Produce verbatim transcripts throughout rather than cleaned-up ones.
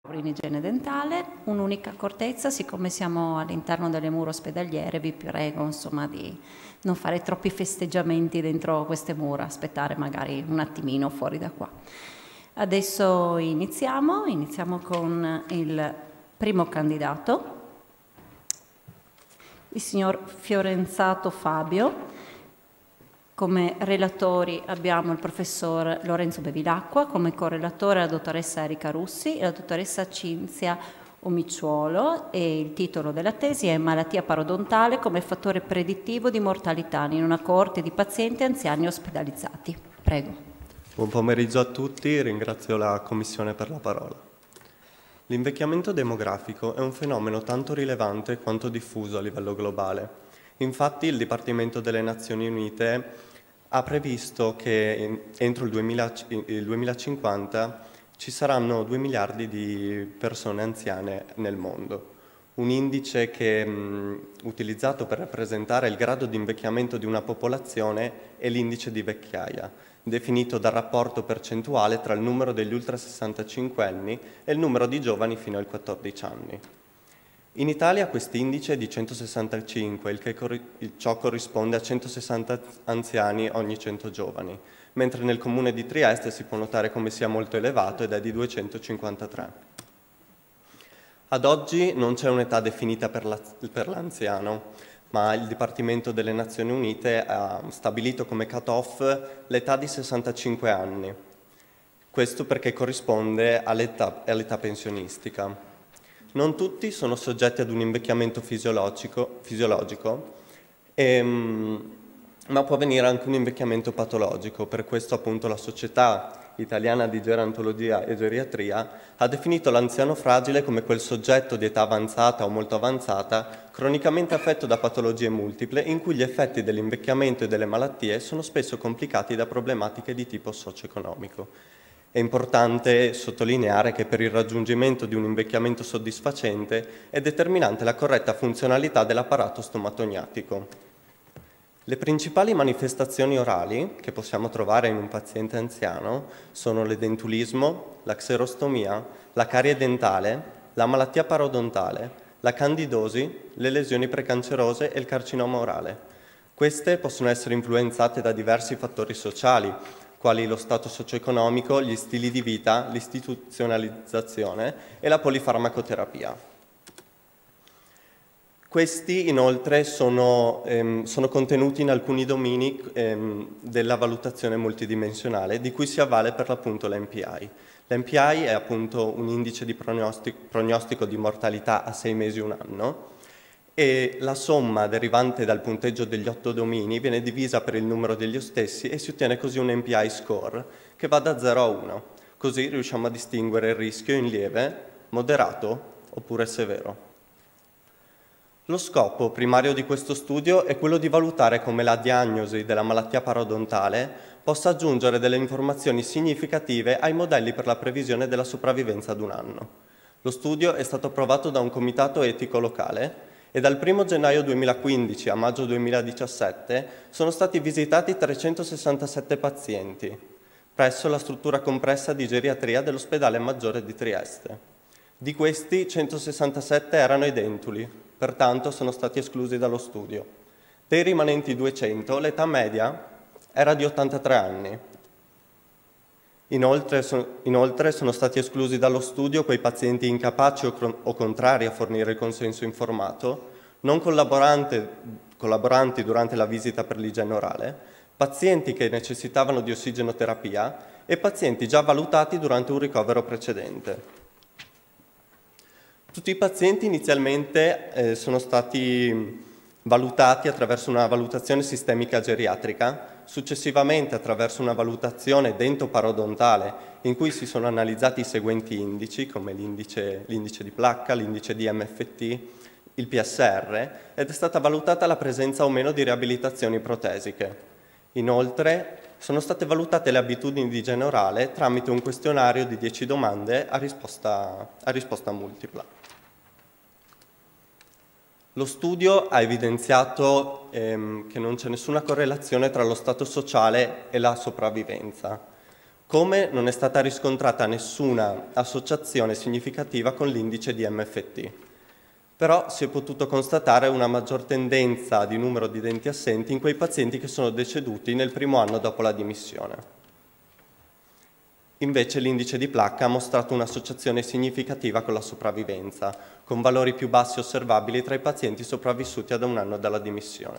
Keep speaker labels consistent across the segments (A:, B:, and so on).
A: in igiene dentale, un'unica accortezza: siccome siamo all'interno delle mura ospedaliere, vi prego insomma di non fare troppi festeggiamenti dentro queste mura, aspettare magari un attimino fuori da qua. Adesso iniziamo, iniziamo con il primo candidato, il signor Fiorenzato Fabio. Come relatori abbiamo il professor Lorenzo Bevilacqua, come correlatore la dottoressa Erika Russi e la dottoressa Cinzia Omicciuolo, e il titolo della tesi è Malattia parodontale come fattore predittivo di mortalità in una coorte di pazienti anziani ospedalizzati. Prego.
B: Buon pomeriggio a tutti, ringrazio la Commissione per la parola. L'invecchiamento demografico è un fenomeno tanto rilevante quanto diffuso a livello globale. Infatti il Dipartimento delle Nazioni Unite ha previsto che entro il, duemila, il duemilacinquanta ci saranno due miliardi di persone anziane nel mondo. Un indice che è utilizzato per rappresentare il grado di invecchiamento di una popolazione è l'indice di vecchiaia, definito dal rapporto percentuale tra il numero degli ultra sessantacinquenni e il numero di giovani fino ai quattordici anni. In Italia questo indice è di centosessantacinque, il che ciò corrisponde a centosessanta anziani ogni cento giovani, mentre nel comune di Trieste si può notare come sia molto elevato ed è di duecentocinquantatré. Ad oggi non c'è un'età definita per l'anziano, ma il Dipartimento delle Nazioni Unite ha stabilito come cut-off l'età di sessantacinque anni. Questo perché corrisponde all'età all'età pensionistica. Non tutti sono soggetti ad un invecchiamento fisiologico, fisiologico ehm, ma può avvenire anche un invecchiamento patologico. Per questo appunto la Società Italiana di Gerontologia e Geriatria ha definito l'anziano fragile come quel soggetto di età avanzata o molto avanzata, cronicamente affetto da patologie multiple, in cui gli effetti dell'invecchiamento e delle malattie sono spesso complicati da problematiche di tipo socio-economico. È importante sottolineare che per il raggiungimento di un invecchiamento soddisfacente è determinante la corretta funzionalità dell'apparato stomatogniatico. Le principali manifestazioni orali che possiamo trovare in un paziente anziano sono l'edentulismo, la xerostomia, la carie dentale, la malattia parodontale, la candidosi, le lesioni precancerose e il carcinoma orale. Queste possono essere influenzate da diversi fattori sociali, quali lo stato socio-economico, gli stili di vita, l'istituzionalizzazione e la polifarmacoterapia. Questi inoltre sono, ehm, sono contenuti in alcuni domini ehm, della valutazione multidimensionale, di cui si avvale per l'appunto l'M P I. L'M P I è appunto un indice di prognostico, prognostico di mortalità a sei mesi un anno, e la somma derivante dal punteggio degli otto domini viene divisa per il numero degli stessi e si ottiene così un M P I score che va da zero a uno. Così riusciamo a distinguere il rischio in lieve, moderato oppure severo. Lo scopo primario di questo studio è quello di valutare come la diagnosi della malattia parodontale possa aggiungere delle informazioni significative ai modelli per la previsione della sopravvivenza ad un anno. Lo studio è stato approvato da un comitato etico locale e dal primo gennaio duemilaquindici a maggio duemiladiciassette sono stati visitati trecentosessantasette pazienti presso la struttura compressa di geriatria dell'ospedale maggiore di Trieste. Di questi centosessantasette erano edentuli, pertanto sono stati esclusi dallo studio. Dei rimanenti duecento l'età media era di ottantatré anni. Inoltre, so, inoltre sono stati esclusi dallo studio quei pazienti incapaci o, o contrari a fornire il consenso informato, non collaboranti durante la visita per l'igiene orale, pazienti che necessitavano di ossigenoterapia e pazienti già valutati durante un ricovero precedente. Tutti i pazienti inizialmente eh, sono stati valutati attraverso una valutazione sistemica geriatrica, successivamente attraverso una valutazione dentoparodontale in cui si sono analizzati i seguenti indici, come l'indice di placca, l'indice di M F T, il P S R, ed è stata valutata la presenza o meno di riabilitazioni protesiche. Inoltre sono state valutate le abitudini di igiene orale tramite un questionario di dieci domande a risposta, a risposta multipla. Lo studio ha evidenziato ehm, che non c'è nessuna correlazione tra lo stato sociale e la sopravvivenza. come non è stata riscontrata nessuna associazione significativa con l'indice di M F T. Però si è potuto constatare una maggior tendenza di numero di denti assenti in quei pazienti che sono deceduti nel primo anno dopo la dimissione. Invece l'indice di placca ha mostrato un'associazione significativa con la sopravvivenza, con valori più bassi osservabili tra i pazienti sopravvissuti ad un anno dalla dimissione.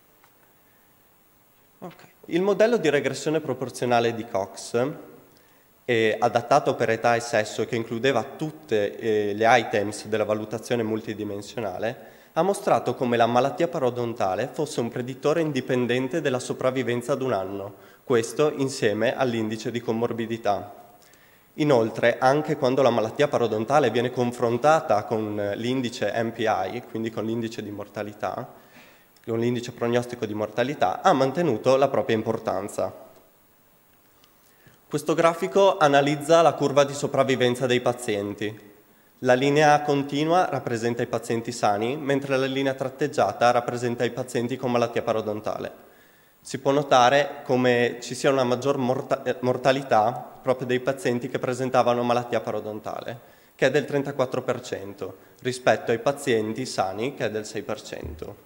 B: Okay. Il modello di regressione proporzionale di Cox, eh, adattato per età e sesso e che includeva tutte eh, le items della valutazione multidimensionale, ha mostrato come la malattia parodontale fosse un predittore indipendente della sopravvivenza ad un anno, questo insieme all'indice di comorbidità. Inoltre, anche quando la malattia parodontale viene confrontata con l'indice M P I, quindi con l'indice di mortalità, con l'indice prognostico di mortalità, ha mantenuto la propria importanza. Questo grafico analizza la curva di sopravvivenza dei pazienti. La linea continua rappresenta i pazienti sani, mentre la linea tratteggiata rappresenta i pazienti con malattia parodontale. Si può notare come ci sia una maggior morta mortalità proprio dei pazienti che presentavano malattia parodontale, che è del trentaquattro per cento, rispetto ai pazienti sani, che è del sei per cento.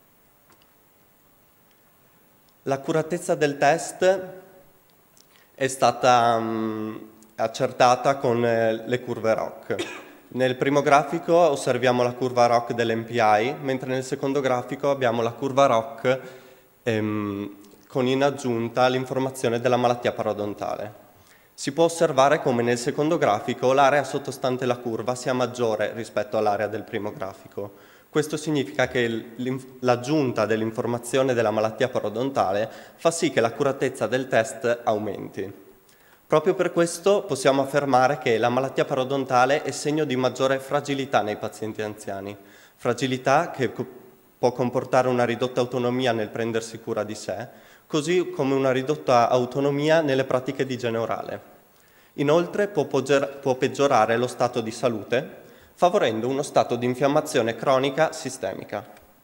B: L'accuratezza del test è stata um, accertata con eh, le curve R O C. Nel primo grafico osserviamo la curva R O C dell'M P I, mentre nel secondo grafico abbiamo la curva R O C ehm, con in aggiunta l'informazione della malattia parodontale. Si può osservare come nel secondo grafico l'area sottostante la curva sia maggiore rispetto all'area del primo grafico. Questo significa che l'aggiunta dell'informazione della malattia parodontale fa sì che l'accuratezza del test aumenti. Proprio per questo possiamo affermare che la malattia parodontale è segno di maggiore fragilità nei pazienti anziani, fragilità che può comportare una ridotta autonomia nel prendersi cura di sé, così come una ridotta autonomia nelle pratiche di igiene orale. Inoltre può, può peggiorare lo stato di salute, favorendo uno stato di infiammazione cronica sistemica.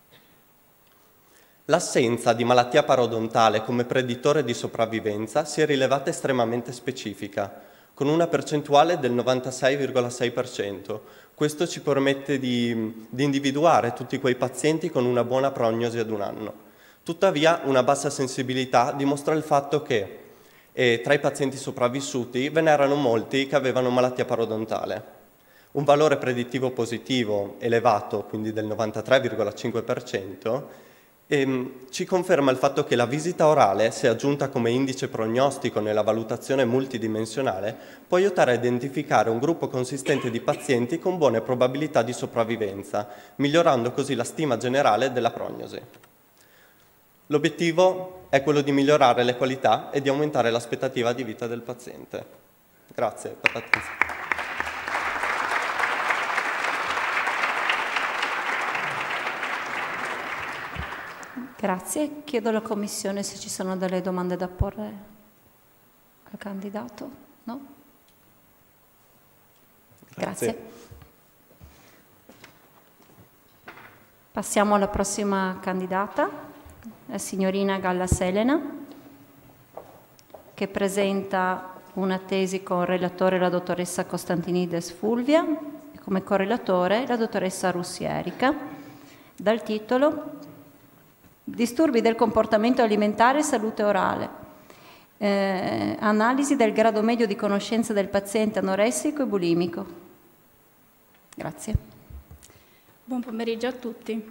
B: L'assenza di malattia parodontale come predittore di sopravvivenza si è rilevata estremamente specifica, con una percentuale del novantasei virgola sei per cento. Questo ci permette di, di individuare tutti quei pazienti con una buona prognosi ad un anno. Tuttavia, una bassa sensibilità dimostra il fatto che eh, tra i pazienti sopravvissuti ve n'erano molti che avevano malattia parodontale. Un valore predittivo positivo elevato, quindi del novantatré virgola cinque per cento, ehm, ci conferma il fatto che la visita orale, se aggiunta come indice prognostico nella valutazione multidimensionale, può aiutare a identificare un gruppo consistente di pazienti con buone probabilità di sopravvivenza, migliorando così la stima generale della prognosi. L'obiettivo è quello di migliorare le qualità e di aumentare l'aspettativa di vita del paziente. Grazie per l'attenzione.
A: Grazie. Chiedo alla Commissione se ci sono delle domande da porre al candidato. No? Grazie. Grazie. Passiamo alla prossima candidata, la signorina Galla Selena, che presenta una tesi con relatore la dottoressa Costantinides Fulvia e come correlatore la dottoressa Russi Erika, dal titolo Disturbi del comportamento alimentare e salute orale. Eh, analisi del grado medio di conoscenza del paziente anoressico e bulimico. Grazie.
C: Buon pomeriggio a tutti.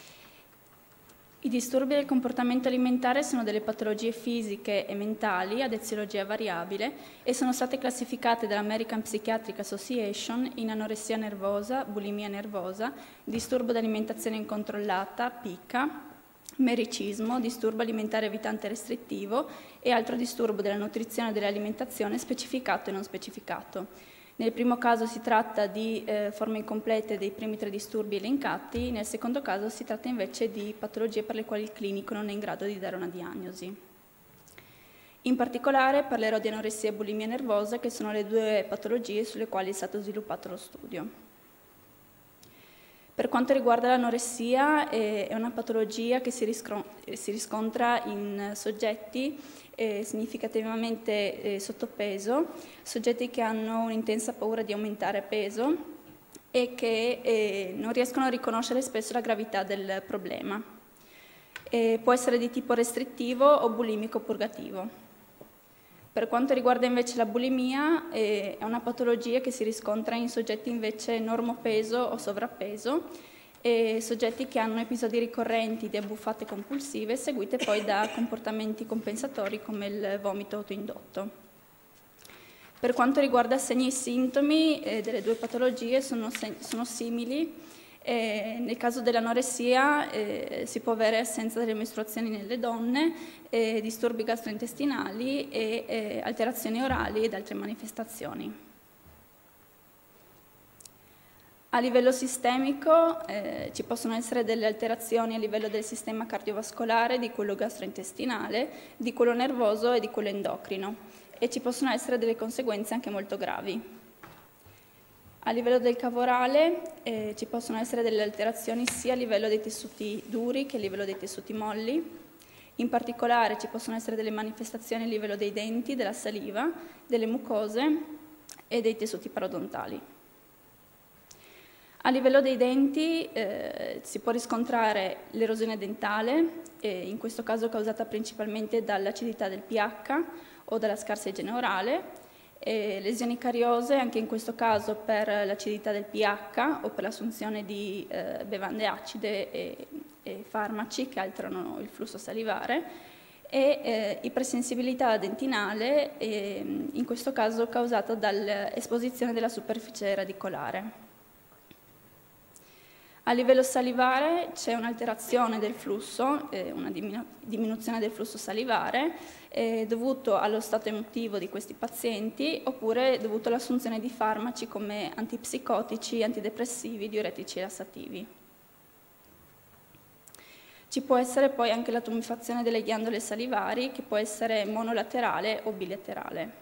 C: I disturbi del comportamento alimentare sono delle patologie fisiche e mentali ad eziologia variabile e sono state classificate dall'American Psychiatric Association in anoressia nervosa, bulimia nervosa, disturbo d'alimentazione incontrollata, P I C A, mericismo, disturbo alimentare evitante restrittivo e altro disturbo della nutrizione e dell'alimentazione specificato e non specificato. Nel primo caso si tratta di eh, forme incomplete dei primi tre disturbi elencati, nel secondo caso si tratta invece di patologie per le quali il clinico non è in grado di dare una diagnosi. In particolare parlerò di anoressia e bulimia nervosa, che sono le due patologie sulle quali è stato sviluppato lo studio. Per quanto riguarda l'anoressia, eh, è una patologia che si, si riscontra in soggetti eh, significativamente eh, sottopeso, soggetti che hanno un'intensa paura di aumentare peso e che eh, non riescono a riconoscere spesso la gravità del problema. Eh, può essere di tipo restrittivo o bulimico purgativo. Per quanto riguarda invece la bulimia, eh, è una patologia che si riscontra in soggetti invece normopeso o sovrappeso e soggetti che hanno episodi ricorrenti di abbuffate compulsive seguite poi da comportamenti compensatori come il vomito autoindotto. Per quanto riguarda segni e sintomi eh, delle due patologie sono, sono simili. Eh, nel caso dell'anoressia eh, si può avere assenza delle mestruazioni nelle donne, eh, disturbi gastrointestinali e eh, alterazioni orali ed altre manifestazioni. A livello sistemico eh, ci possono essere delle alterazioni a livello del sistema cardiovascolare, di quello gastrointestinale, di quello nervoso e di quello endocrino e ci possono essere delle conseguenze anche molto gravi. A livello del cavorale eh, ci possono essere delle alterazioni sia a livello dei tessuti duri che a livello dei tessuti molli. In particolare ci possono essere delle manifestazioni a livello dei denti, della saliva, delle mucose e dei tessuti parodontali. A livello dei denti eh, si può riscontrare l'erosione dentale, eh, in questo caso causata principalmente dall'acidità del pH o dalla scarsa igiene orale, e lesioni cariose, anche in questo caso per l'acidità del pH o per l'assunzione di eh, bevande acide e, e farmaci che alterano il flusso salivare, e eh, ipersensibilità dentinale, eh, in questo caso causata dall'esposizione della superficie radicolare. A livello salivare c'è un'alterazione del flusso, eh, una diminu- diminuzione del flusso salivare eh, dovuto allo stato emotivo di questi pazienti oppure dovuto all'assunzione di farmaci come antipsicotici, antidepressivi, diuretici e lassativi. Ci può essere poi anche la tumefazione delle ghiandole salivari che può essere monolaterale o bilaterale.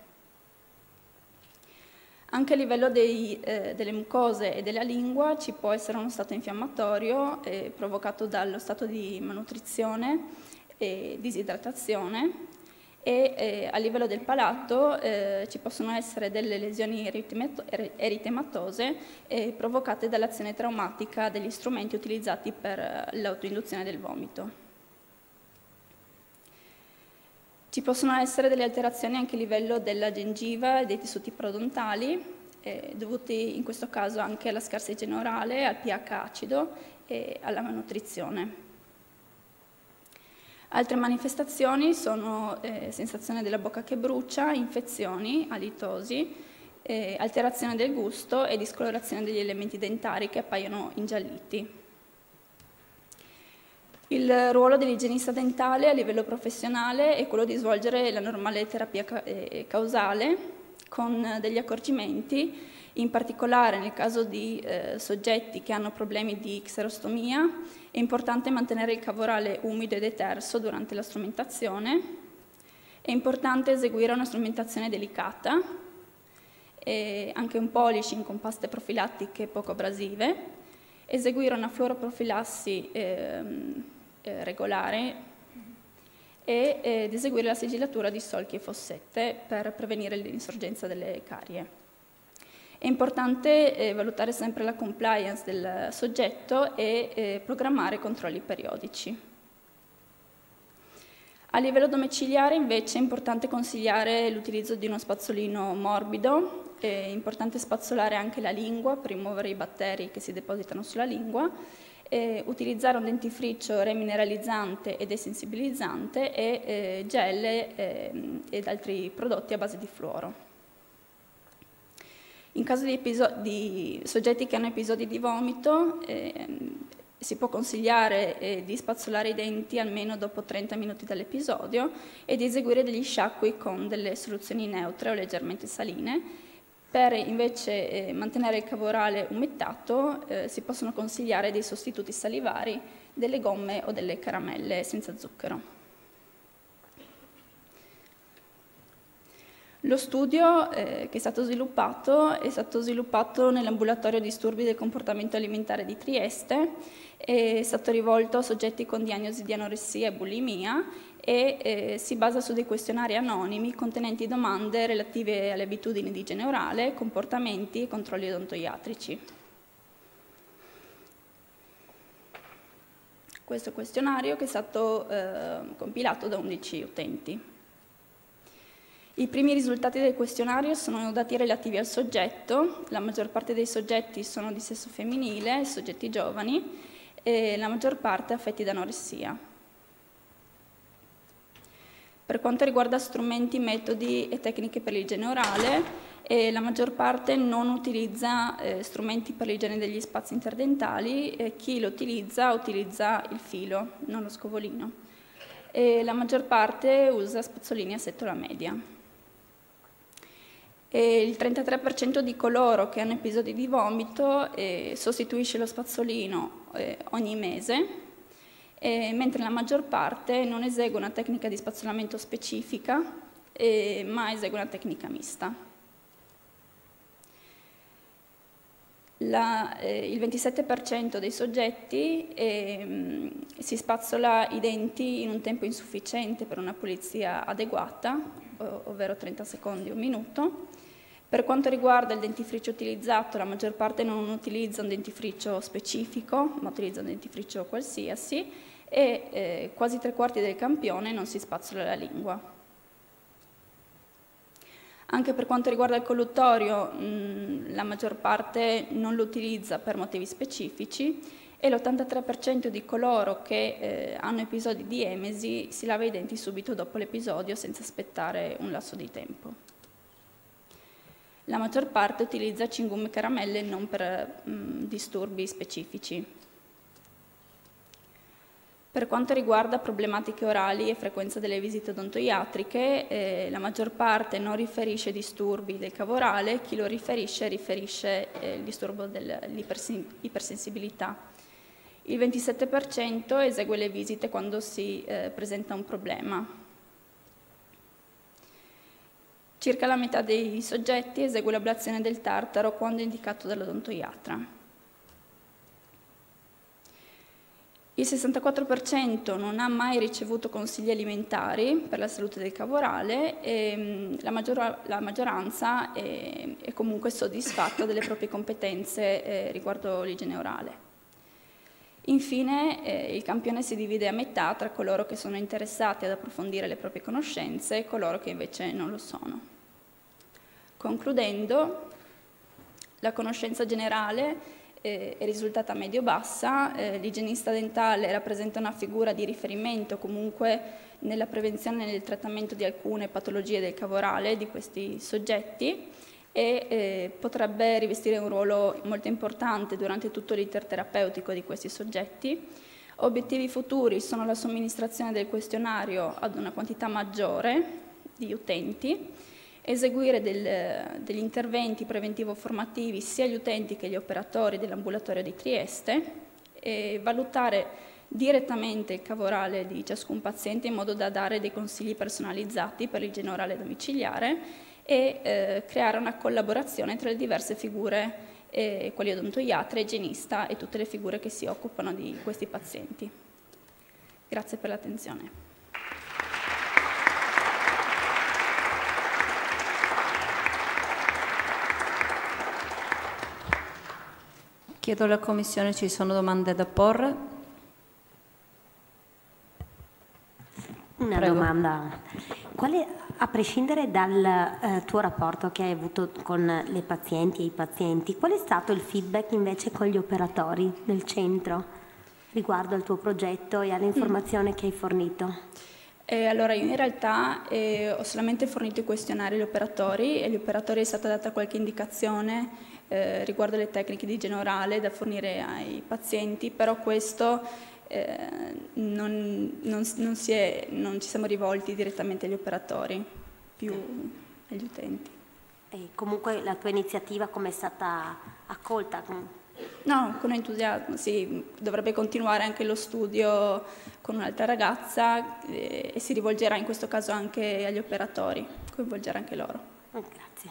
C: Anche a livello dei, eh, delle mucose e della lingua ci può essere uno stato infiammatorio eh, provocato dallo stato di malnutrizione e disidratazione e eh, a livello del palato eh, ci possono essere delle lesioni eritematose eh, provocate dall'azione traumatica degli strumenti utilizzati per l'autoinduzione del vomito. Ci possono essere delle alterazioni anche a livello della gengiva e dei tessuti parodontali, eh, dovuti in questo caso anche alla scarsa igiene orale, al pH acido e alla malnutrizione. Altre manifestazioni sono eh, sensazione della bocca che brucia, infezioni, alitosi, eh, alterazione del gusto e discolorazione degli elementi dentari che appaiono ingialliti. Il ruolo dell'igienista dentale a livello professionale è quello di svolgere la normale terapia causale con degli accorgimenti, in particolare nel caso di eh, soggetti che hanno problemi di xerostomia è importante mantenere il cavorale umido ed eterso durante la strumentazione, è importante eseguire una strumentazione delicata, e anche un polishing con paste profilattiche poco abrasive, eseguire una fluoroprofilassi ehm, eh, regolare e eh, ed eseguire la sigillatura di solchi e fossette per prevenire l'insorgenza delle carie. È importante eh, valutare sempre la compliance del soggetto e eh, programmare controlli periodici. A livello domiciliare invece è importante consigliare l'utilizzo di uno spazzolino morbido, è importante spazzolare anche la lingua per rimuovere i batteri che si depositano sulla lingua, eh, utilizzare un dentifricio remineralizzante e desensibilizzante e eh, gel eh, ed altri prodotti a base di fluoro. In caso di, di soggetti che hanno episodi di vomito, eh, si può consigliare eh, di spazzolare i denti almeno dopo trenta minuti dall'episodio e di eseguire degli sciacqui con delle soluzioni neutre o leggermente saline. Per invece eh, mantenere il cavorale umettato eh, si possono consigliare dei sostituti salivari, delle gomme o delle caramelle senza zucchero. Lo studio eh, che è stato sviluppato è stato sviluppato nell'ambulatorio disturbi del comportamento alimentare di Trieste, è stato rivolto a soggetti con diagnosi di anoressia e bulimia e eh, si basa su dei questionari anonimi contenenti domande relative alle abitudini di igiene orale, comportamenti e controlli odontoiatrici. Questo questionario che è stato eh, compilato da undici utenti. I primi risultati del questionario sono dati relativi al soggetto, la maggior parte dei soggetti sono di sesso femminile, soggetti giovani, e la maggior parte affetti da anoressia. Per quanto riguarda strumenti, metodi e tecniche per l'igiene orale, eh, la maggior parte non utilizza eh, strumenti per l'igiene degli spazi interdentali, e chi lo utilizza utilizza il filo, non lo scovolino. E la maggior parte usa spazzolini a setola media. E il trentatré per cento di coloro che hanno episodi di vomito eh, sostituisce lo spazzolino eh, ogni mese, eh, mentre la maggior parte non esegue una tecnica di spazzolamento specifica, eh, ma esegue una tecnica mista. La, eh, il ventisette per cento dei soggetti eh, si spazzola i denti in un tempo insufficiente per una pulizia adeguata, ovvero trenta secondi o un minuto. Per quanto riguarda il dentifricio utilizzato, la maggior parte non utilizza un dentifricio specifico, ma utilizza un dentifricio qualsiasi, e eh, quasi tre quarti del campione non si spazzola la lingua. Anche per quanto riguarda il colluttorio, mh, la maggior parte non lo utilizza per motivi specifici e l'ottantatré per cento di coloro che eh, hanno episodi di emesi si lava i denti subito dopo l'episodio senza aspettare un lasso di tempo. La maggior parte utilizza cingumi e caramelle non per mh, disturbi specifici. Per quanto riguarda problematiche orali e frequenza delle visite odontoiatriche, eh, la maggior parte non riferisce disturbi del cavo orale, chi lo riferisce riferisce eh, il disturbo dell'ipersensibilità. Il ventisette per cento esegue le visite quando si eh, presenta un problema. Circa la metà dei soggetti esegue l'ablazione del tartaro quando indicato dall'odontoiatra. Il sessantaquattro per cento non ha mai ricevuto consigli alimentari per la salute del cavo orale e la, maggior, la maggioranza è, è comunque soddisfatta delle proprie competenze eh, riguardo l'igiene orale. Infine, eh, il campione si divide a metà tra coloro che sono interessati ad approfondire le proprie conoscenze e coloro che invece non lo sono. Concludendo, la conoscenza generale eh, è risultata medio-bassa, eh, l'igienista dentale rappresenta una figura di riferimento comunque nella prevenzione e nel trattamento di alcune patologie del cavo orale di questi soggetti e eh, potrebbe rivestire un ruolo molto importante durante tutto l'iter terapeutico di questi soggetti. Obiettivi futuri sono la somministrazione del questionario ad una quantità maggiore di utenti, eseguire del, degli interventi preventivo-formativi sia agli utenti che agli operatori dell'ambulatorio di Trieste e valutare direttamente il cavo orale di ciascun paziente in modo da dare dei consigli personalizzati per l'igiene orale domiciliare e eh, creare una collaborazione tra le diverse figure eh, quali odontoiatra, igienista e tutte le figure che si occupano di questi pazienti. Grazie per l'attenzione.
A: Chiedo alla Commissione se ci sono domande da porre.
D: Una
A: Prego.
D: domanda. Quale, a prescindere dal eh, tuo rapporto che hai avuto con le pazienti e i pazienti, qual è stato il feedback invece con gli operatori del centro riguardo al tuo progetto e alle informazioni mm. che hai fornito?
C: Eh, allora, io in realtà eh, ho solamente fornito i questionari agli operatori e agli operatori è stata data qualche indicazione eh, riguardo le tecniche di igiene orale da fornire ai pazienti, però questo eh, non, non, non, si è, non ci siamo rivolti direttamente agli operatori, più agli utenti.
D: E comunque la tua iniziativa come è stata accolta?
C: No, con entusiasmo, sì, dovrebbe continuare anche lo studio con un'altra ragazza e, e si rivolgerà in questo caso anche agli operatori, coinvolgerà anche loro.
D: Grazie.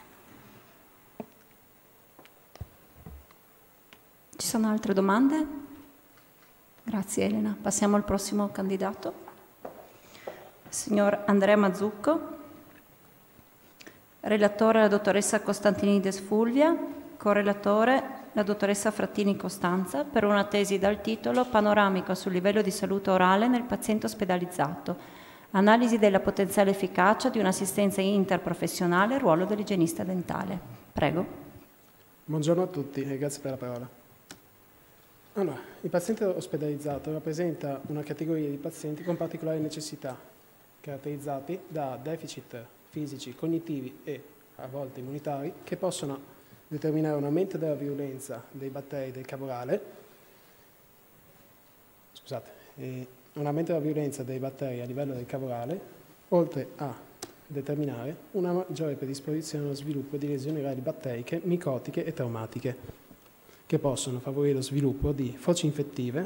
A: Ci sono altre domande? Grazie Elena. Passiamo al prossimo candidato. Signor Andrea Mazzucco, relatore la dottoressa Costantinides Fulvia, correlatore la dottoressa Frattini Costanza per una tesi dal titolo Panoramico sul livello di salute orale nel paziente ospedalizzato, analisi della potenziale efficacia di un'assistenza interprofessionale e ruolo dell'igienista dentale. Prego.
E: Buongiorno a tutti e grazie per la parola. Allora, il paziente ospedalizzato rappresenta una categoria di pazienti con particolari necessità, caratterizzati da deficit fisici, cognitivi e a volte immunitari che possono determinare un aumento della virulenza dei batteri del cavorale, scusate, eh, un aumento della virulenza dei batteri a livello del cavorale, oltre a determinare una maggiore predisposizione allo sviluppo di lesioni orali batteriche, micotiche e traumatiche, che possono favorire lo sviluppo di foci infettive,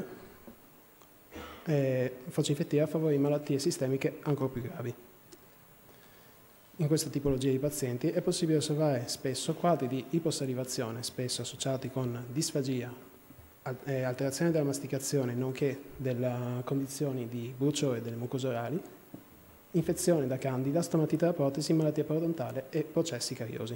E: eh, foci infettive a favore di malattie sistemiche ancora più gravi. In questa tipologia di pazienti è possibile osservare spesso quadri di iposalivazione, spesso associati con disfagia, alterazione della masticazione, nonché delle condizioni di bruciore delle mucose orali, infezione da candida, stomatite da protesi, malattia parodontale e processi cariosi.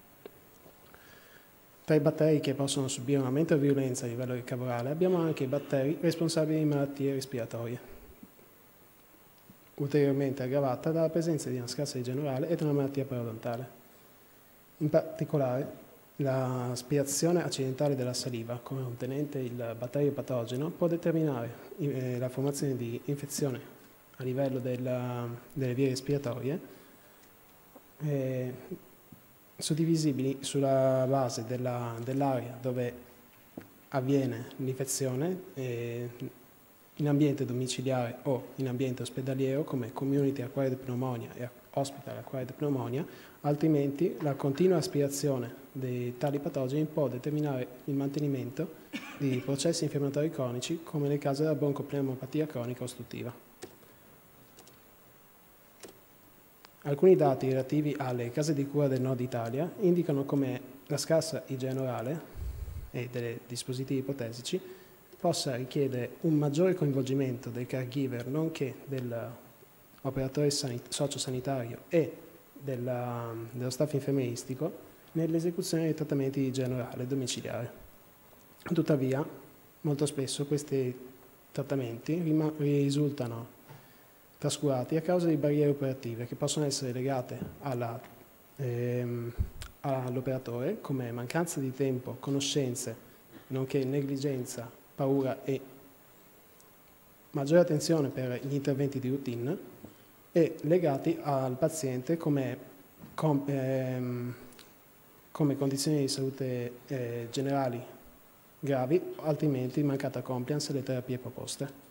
E: Tra i batteri che possono subire un aumento di virulenza a livello del cavorale abbiamo anche i batteri responsabili di malattie respiratorie, ulteriormente aggravata dalla presenza di una scarsa igiene orale e di una malattia parodontale. In particolare, l'aspirazione accidentale della saliva, come contenente il batterio patogeno, può determinare eh, la formazione di infezione a livello della, delle vie respiratorie, eh, suddivisibili sulla base della, dell'area dove avviene l'infezione, eh, in ambiente domiciliare o in ambiente ospedaliero come community acquired pneumonia e hospital acquired pneumonia, altrimenti la continua aspirazione di tali patogeni può determinare il mantenimento di processi infiammatori cronici come nel caso della broncopneumopatia cronica ostruttiva. Alcuni dati relativi alle case di cura del nord Italia indicano come la scarsa igiene orale e dei dispositivi protesici possa richiedere un maggiore coinvolgimento del caregiver, nonché dell'operatore sociosanitario e della, dello staff infermieristico nell'esecuzione dei trattamenti di igiene orale domiciliare. Tuttavia, molto spesso questi trattamenti risultano trascurati a causa di barriere operative che possono essere legate alla, ehm, all'operatore come mancanza di tempo, conoscenze, nonché negligenza, paura e maggiore attenzione per gli interventi di routine e legati al paziente come, com, ehm, come condizioni di salute eh, generali gravi, altrimenti mancata compliance alle terapie proposte.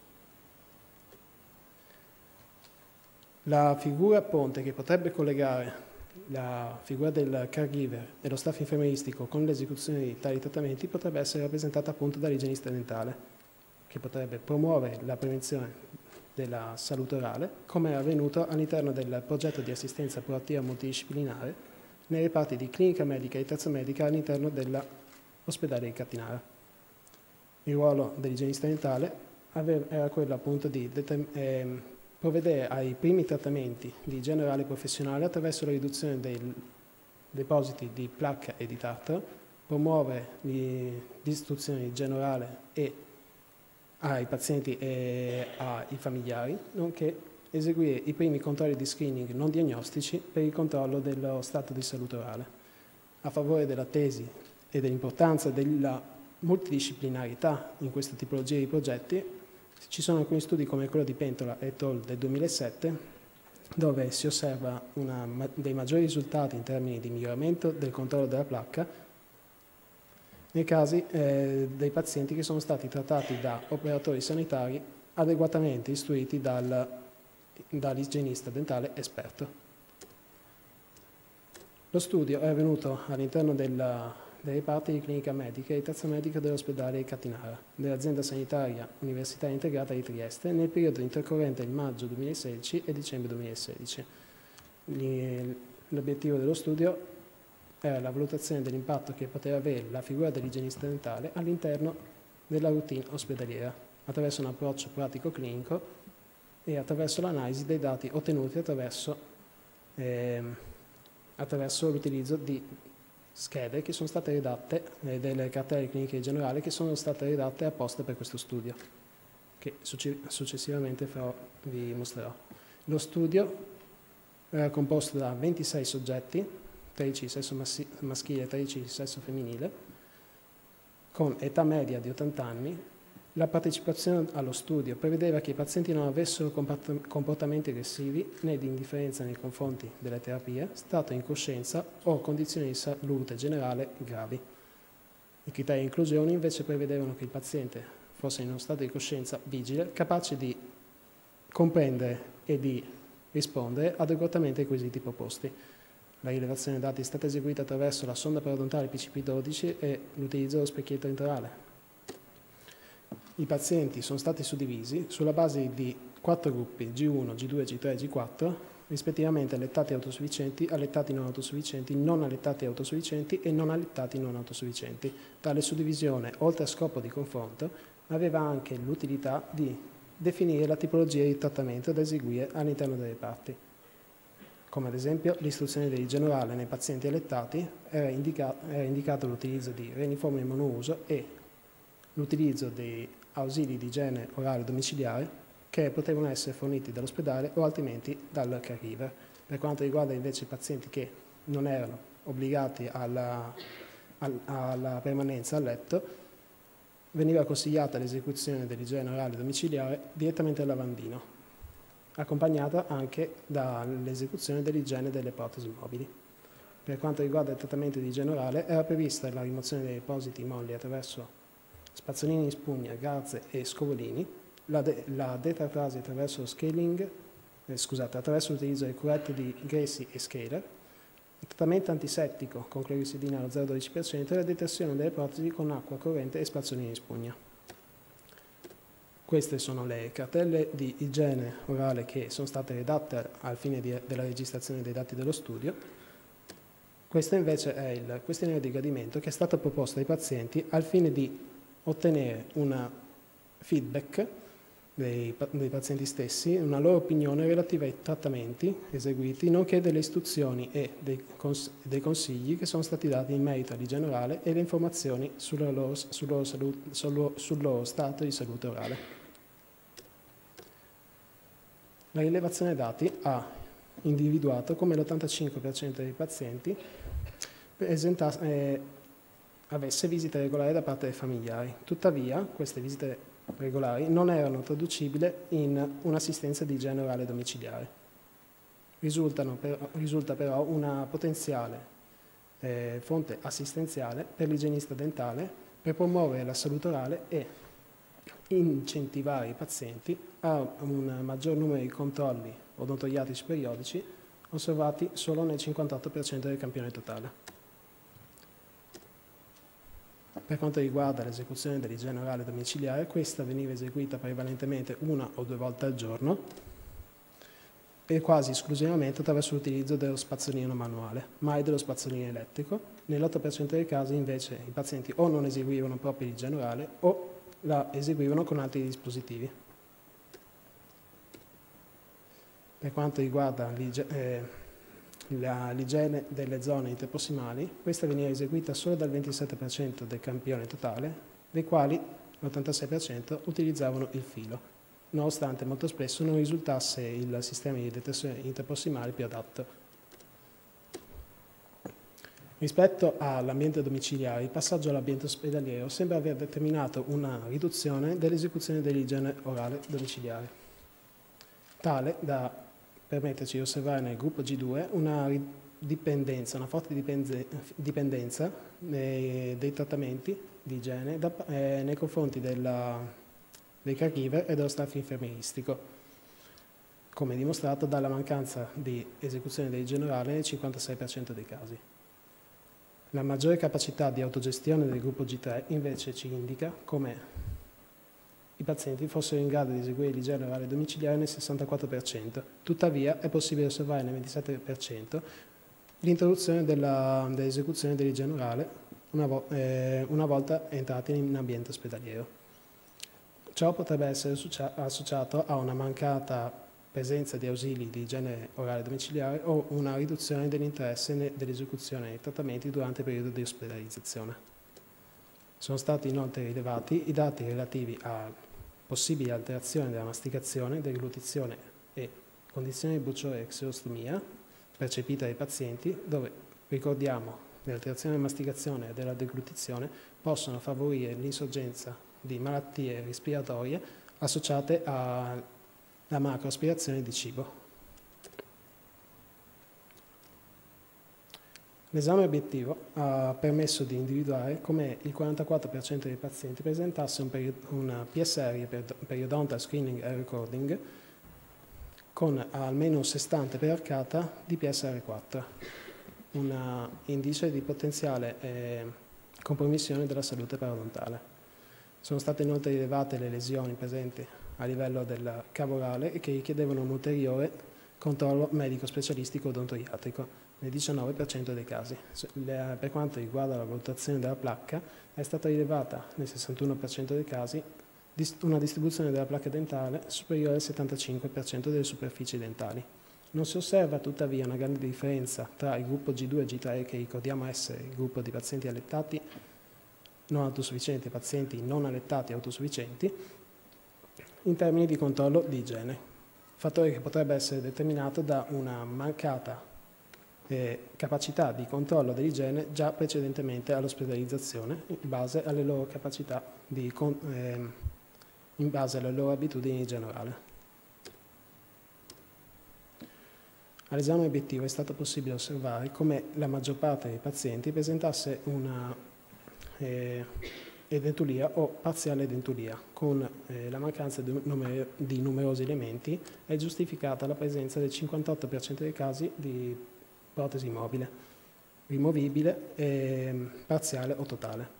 E: La figura ponte che potrebbe collegare la figura del caregiver e lo staff infermieristico con l'esecuzione di tali trattamenti potrebbe essere rappresentata appunto dall'igienista dentale, che potrebbe promuovere la prevenzione della salute orale, come è avvenuto all'interno del progetto di assistenza proattiva multidisciplinare nei reparti di clinica medica e terza medica all'interno dell'ospedale di Catinara. Il ruolo dell'igienista dentale era quello appunto di ehm, provvedere ai primi trattamenti di igiene orale professionale attraverso la riduzione dei depositi di placca e di tartaro, promuovere l'istruzione di igiene orale e ai pazienti e ai familiari, nonché eseguire i primi controlli di screening non diagnostici per il controllo dello stato di salute orale. A favore della tesi e dell'importanza della multidisciplinarità in questa tipologia di progetti, ci sono alcuni studi come quello di Pentola et al. Del duemilasette, dove si osserva una, dei maggiori risultati in termini di miglioramento del controllo della placca nei casi eh, dei pazienti che sono stati trattati da operatori sanitari adeguatamente istruiti dal, dall'igienista dentale esperto. Lo studio è avvenuto all'interno della dei reparti di clinica medica e terza medica dell'ospedale di Catinara, dell'azienda sanitaria universitaria integrata di Trieste, nel periodo intercorrente il maggio duemilasedici e dicembre duemilasedici. l'obiettivo dello studio era la valutazione dell'impatto che poteva avere la figura dell'igienista dentale all'interno della routine ospedaliera, attraverso un approccio pratico-clinico e attraverso l'analisi dei dati ottenuti attraverso, eh, attraverso l'utilizzo di schede che sono state redatte, eh, delle cartelle cliniche generali che sono state redatte apposta per questo studio, che successivamente farò, vi mostrerò. Lo studio era composto da ventisei soggetti, tredici di sesso maschile e tredici di sesso femminile, con età media di ottanta anni. La partecipazione allo studio prevedeva che i pazienti non avessero comportamenti aggressivi né di indifferenza nei confronti delle terapie, stato di incoscienza o condizioni di salute generale gravi. I criteri di inclusione invece prevedevano che il paziente fosse in uno stato di coscienza vigile, capace di comprendere e di rispondere adeguatamente ai quesiti proposti. La rilevazione dei dati è stata eseguita attraverso la sonda parodontale P C P dodici e l'utilizzo dello specchietto intraorale. I pazienti sono stati suddivisi sulla base di quattro gruppi, G uno, G due, G tre e G quattro, rispettivamente allettati autosufficienti, allettati non autosufficienti, non allettati autosufficienti e non allettati non autosufficienti. Tale suddivisione, oltre a scopo di confronto, aveva anche l'utilità di definire la tipologia di trattamento da eseguire all'interno delle parti. Come ad esempio l'istruzione dell'igiene orale nei pazienti allettati era, indica era indicato l'utilizzo di reniformi monouso e l'utilizzo di ausili di igiene orale domiciliare che potevano essere forniti dall'ospedale o altrimenti dal caregiver. Per quanto riguarda invece i pazienti che non erano obbligati alla, alla permanenza a letto, veniva consigliata l'esecuzione dell'igiene orale domiciliare direttamente al lavandino, accompagnata anche dall'esecuzione dell'igiene delle protesi mobili. Per quanto riguarda il trattamento di igiene orale, era prevista la rimozione dei depositi molli attraverso spazzolini in spugna, garze e scovolini, la, de la detartrasi attraverso lo scaling, eh, scusate, attraverso l'utilizzo di curette di Gracie e Scaler, il trattamento antisettico con clorisidina allo zero virgola dodici per cento e la detersione delle protesi con acqua corrente e spazzolini in spugna. Queste sono le cartelle di igiene orale che sono state redatte al fine di, della registrazione dei dati dello studio. Questo invece è il questionario di gradimento che è stato proposto ai pazienti al fine di ottenere un feedback dei, dei pazienti stessi, una loro opinione relativa ai trattamenti eseguiti, nonché delle istruzioni e dei, cons dei consigli che sono stati dati in merito all'igiene orale e le informazioni sulla loro, sul, loro salute, sul, sul loro stato di salute orale. La rilevazione dati ha individuato come l'ottantacinque per cento dei pazienti eh, avesse visite regolari da parte dei familiari. Tuttavia, queste visite regolari non erano traducibili in un'assistenza di igiene orale domiciliare. Per, risulta però una potenziale eh, fonte assistenziale per l'igienista dentale per promuovere la salute orale e incentivare i pazienti a un maggior numero di controlli odontoiatrici periodici osservati solo nel cinquantotto per cento del campione totale. Per quanto riguarda l'esecuzione dell'igiene orale domiciliare, questa veniva eseguita prevalentemente una o due volte al giorno e quasi esclusivamente attraverso l'utilizzo dello spazzolino manuale, mai dello spazzolino elettrico. Nell'otto per cento dei casi invece i pazienti o non eseguivano proprio l'igiene orale o la eseguivano con altri dispositivi. Per quanto riguarda l'igiene delle zone interprossimali, questa veniva eseguita solo dal ventisette per cento del campione totale, dei quali l'ottantasei per cento utilizzavano il filo, nonostante molto spesso non risultasse il sistema di detersione interprossimale più adatto. Rispetto all'ambiente domiciliare, il passaggio all'ambiente ospedaliero sembra aver determinato una riduzione dell'esecuzione dell'igiene orale domiciliare, tale da permetterci di osservare nel gruppo G due una dipendenza, una forte dipendenza nei, dei trattamenti di igiene da, eh, nei confronti della, dei caregiver e dello staff infermieristico, come dimostrato dalla mancanza di esecuzione dell'igiene orale nel cinquantasei per cento dei casi. La maggiore capacità di autogestione del gruppo G tre invece ci indica come i pazienti fossero in grado di eseguire l'igiene orale domiciliare nel sessantaquattro per cento. Tuttavia è possibile osservare nel ventisette per cento l'introduzione dell'esecuzione dell'igiene orale una, vo eh, una volta entrati in ambiente ospedaliero. Ciò potrebbe essere associato a una mancata presenza di ausili di igiene orale domiciliare o una riduzione dell'interesse dell'esecuzione dei trattamenti durante il periodo di ospedalizzazione. Sono stati inoltre rilevati i dati relativi a possibili alterazioni della masticazione, deglutizione e condizioni di bruciore e xerostomia percepita dai pazienti, dove, ricordiamo, le alterazioni della masticazione e della deglutizione possono favorire l'insorgenza di malattie respiratorie associate alla macroaspirazione di cibo. L'esame obiettivo ha permesso di individuare come il quarantaquattro per cento dei pazienti presentasse un, un P S R, Periodontal Screening and Recording, con almeno un sessanta per arcata di P S R quattro, un indice di potenziale eh, compromissione della salute parodontale. Sono state inoltre rilevate le lesioni presenti a livello del cavo orale e che richiedevano un ulteriore controllo medico specialistico odontoiatrico nel diciannove per cento dei casi. Per quanto riguarda la valutazione della placca, è stata rilevata nel sessantuno per cento dei casi una distribuzione della placca dentale superiore al settantacinque per cento delle superfici dentali. Non si osserva tuttavia una grande differenza tra il gruppo G due e G tre, che ricordiamo essere il gruppo di pazienti allettati non autosufficienti e pazienti non allettati autosufficienti, in termini di controllo di igiene, fattore che potrebbe essere determinato da una mancata eh, capacità di controllo dell'igiene già precedentemente all'ospedalizzazione, in base alle loro capacità di eh, in base alle loro abitudini di igiene orale. All'esame obiettivo è stato possibile osservare come la maggior parte dei pazienti presentasse una eh, edentulia o parziale edentulia, con eh, la mancanza di, numer di numerosi elementi è giustificata la presenza del cinquantotto per cento dei casi di protesi mobile, rimovibile, eh, parziale o totale.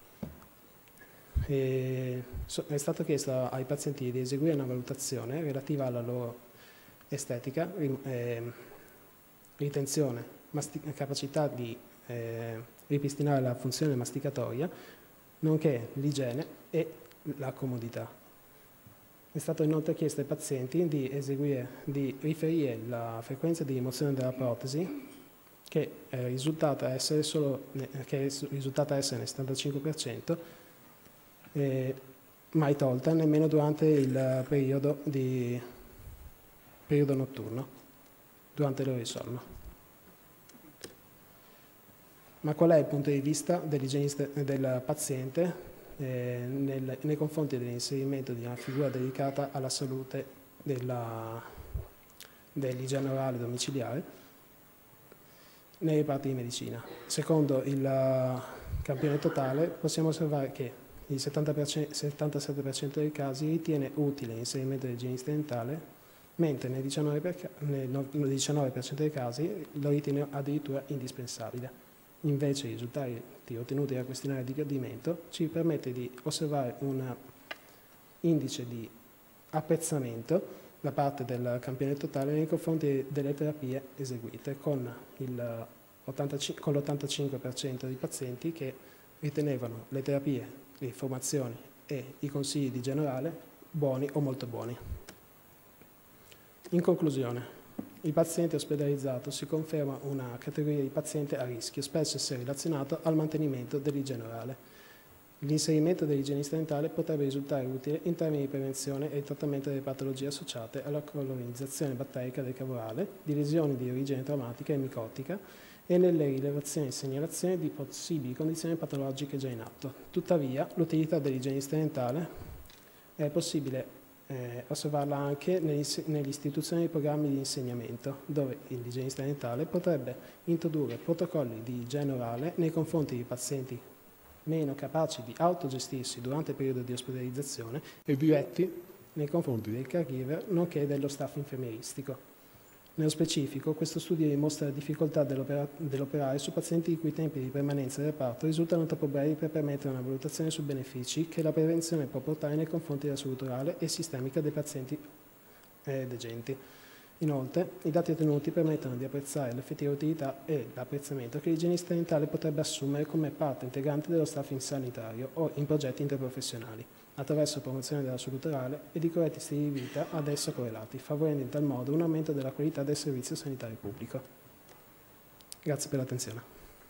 E: E so, è stato chiesto ai pazienti di eseguire una valutazione relativa alla loro estetica, eh, ritenzione, capacità di eh, ripristinare la funzione masticatoria, nonché l'igiene e la comodità. È stato inoltre chiesto ai pazienti di, eseguire, di riferire la frequenza di rimozione della protesi, che è risultata essere, solo, che è risultata essere nel settantacinque per cento, eh, mai tolta nemmeno durante il periodo, di, periodo notturno, durante le ore di sonno. Ma qual è il punto di vista dell'igienista del paziente eh, nel, nei confronti dell'inserimento di una figura dedicata alla salute dell'igiene orale domiciliare nei reparti di medicina? Secondo il campione totale possiamo osservare che il settantasette per cento dei casi ritiene utile l'inserimento dell'igienista dentale, mentre nel diciannove per cento, nel diciannove per cento dei casi lo ritiene addirittura indispensabile. Invece i risultati ottenuti dal questionario di gradimento ci permette di osservare un indice di apprezzamento da parte del campione totale nei confronti delle terapie eseguite, con l'ottantacinque per cento dei pazienti che ritenevano le terapie, le informazioni e i consigli di igiene orale buoni o molto buoni. In conclusione, il paziente ospedalizzato si conferma una categoria di paziente a rischio, spesso essere relazionato al mantenimento dell'igiene orale. L'inserimento dell'igienista dentale potrebbe risultare utile in termini di prevenzione e trattamento delle patologie associate alla colonizzazione batterica del cavo orale, di lesioni di origine traumatica e micotica e nelle rilevazioni e segnalazioni di possibili condizioni patologiche già in atto. Tuttavia, l'utilità dell'igienista dentale è possibile Eh, osservarla anche nell'istituzione di programmi di insegnamento, dove l'igienista dentale potrebbe introdurre protocolli di igiene orale nei confronti di pazienti meno capaci di autogestirsi durante il periodo di ospedalizzazione e diretti nei confronti del caregiver, nonché dello staff infermieristico. Nello specifico, questo studio dimostra la difficoltà dell'operare su pazienti i cui tempi di permanenza del reparto risultano troppo brevi per permettere una valutazione sui benefici che la prevenzione può portare nei confronti della salute orale e sistemica dei pazienti eh, degenti. Inoltre, i dati ottenuti permettono di apprezzare l'effettiva utilità e l'apprezzamento che l'igienista dentale potrebbe assumere come parte integrante dello staffing sanitario o in progetti interprofessionali, attraverso la promozione della salute orale e di corretti stili di vita ad esso correlati, favorendo in tal modo un aumento della qualità del servizio sanitario pubblico. Grazie per l'attenzione.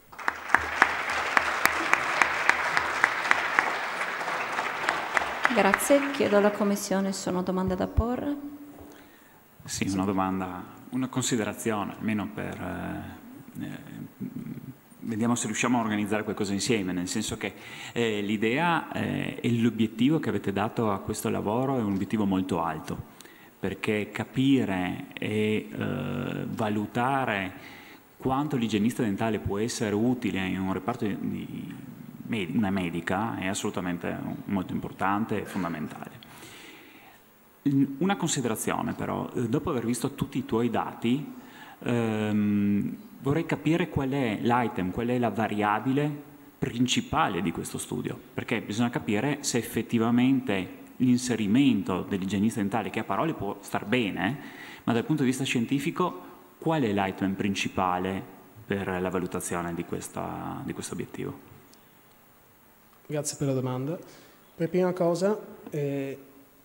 A: Grazie. Chiedo alla Commissione se sono domande da porre.
F: Sì, una domanda, una considerazione, almeno per... Eh, eh, vediamo se riusciamo a organizzare qualcosa insieme, nel senso che eh, l'idea eh, e l'obiettivo che avete dato a questo lavoro è un obiettivo molto alto, perché capire e eh, valutare quanto l'igienista dentale può essere utile in un reparto di una medica è assolutamente molto importante e fondamentale. Una considerazione però, dopo aver visto tutti i tuoi dati, ehm, vorrei capire qual è l'item, qual è la variabile principale di questo studio, perché bisogna capire se effettivamente l'inserimento dell'igienista dentale, che a parole può star bene, ma dal punto di vista scientifico qual è l'item principale per la valutazione di, questa, di questo obiettivo?
E: Grazie per la domanda. Per prima cosa, eh,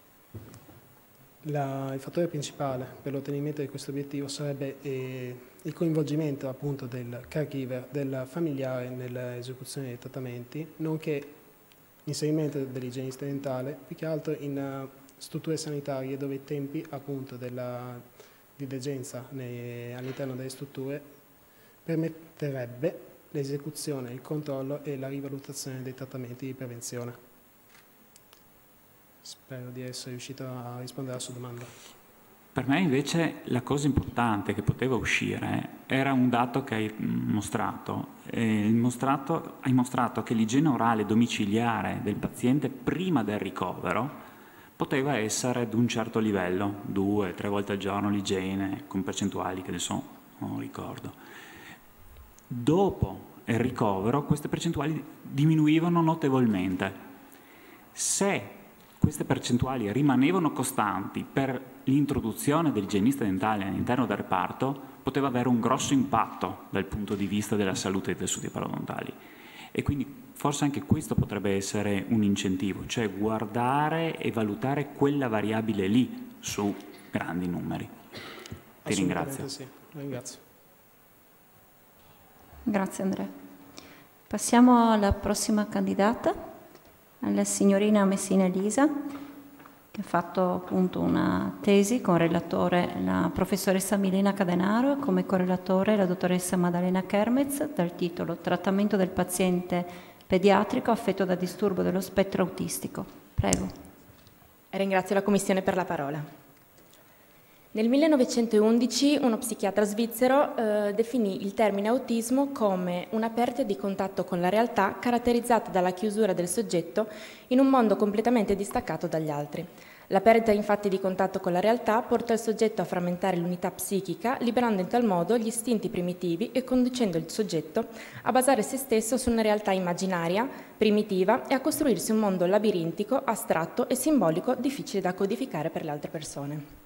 E: La, il fattore principale per l'ottenimento di questo obiettivo sarebbe eh, il coinvolgimento appunto del caregiver, del familiare nell'esecuzione dei trattamenti, nonché l'inserimento dell'igienista dentale, più che altro in uh, strutture sanitarie dove i tempi appunto della, di degenza all'interno delle strutture permetterebbe l'esecuzione, il controllo e la rivalutazione dei trattamenti di prevenzione. Spero di essere riuscito a rispondere alla sua domanda.
F: Per me invece la cosa importante che poteva uscire era un dato che hai mostrato. Eh, mostrato hai mostrato che l'igiene orale domiciliare del paziente prima del ricovero poteva essere ad un certo livello, due, tre volte al giorno l'igiene, con percentuali che adesso non ricordo. Dopo il ricovero queste percentuali diminuivano notevolmente. Se queste percentuali rimanevano costanti per l'introduzione dell'igienista dentale all'interno del reparto, poteva avere un grosso impatto dal punto di vista della salute dei tessuti parodontali. E quindi forse anche questo potrebbe essere un incentivo, cioè guardare e valutare quella variabile lì su grandi numeri. Ti ringrazio.
E: Sì, ringrazio.
A: Grazie Andrea. Passiamo alla prossima candidata, alla signorina Messina Elisa, che ha fatto appunto una tesi con relatore la professoressa Milena Cadenaro e come correlatore la dottoressa Maddalena Kermez, dal titolo Trattamento del paziente pediatrico affetto da disturbo dello spettro autistico. Prego.
G: Ringrazio la Commissione per la parola. Nel millenovecentoundici uno psichiatra svizzero eh, definì il termine autismo come una perdita di contatto con la realtà caratterizzata dalla chiusura del soggetto in un mondo completamente distaccato dagli altri. La perdita infatti di contatto con la realtà porta il soggetto a frammentare l'unità psichica, liberando in tal modo gli istinti primitivi e conducendo il soggetto a basare se stesso su una realtà immaginaria, primitiva e a costruirsi un mondo labirintico, astratto e simbolico difficile da codificare per le altre persone.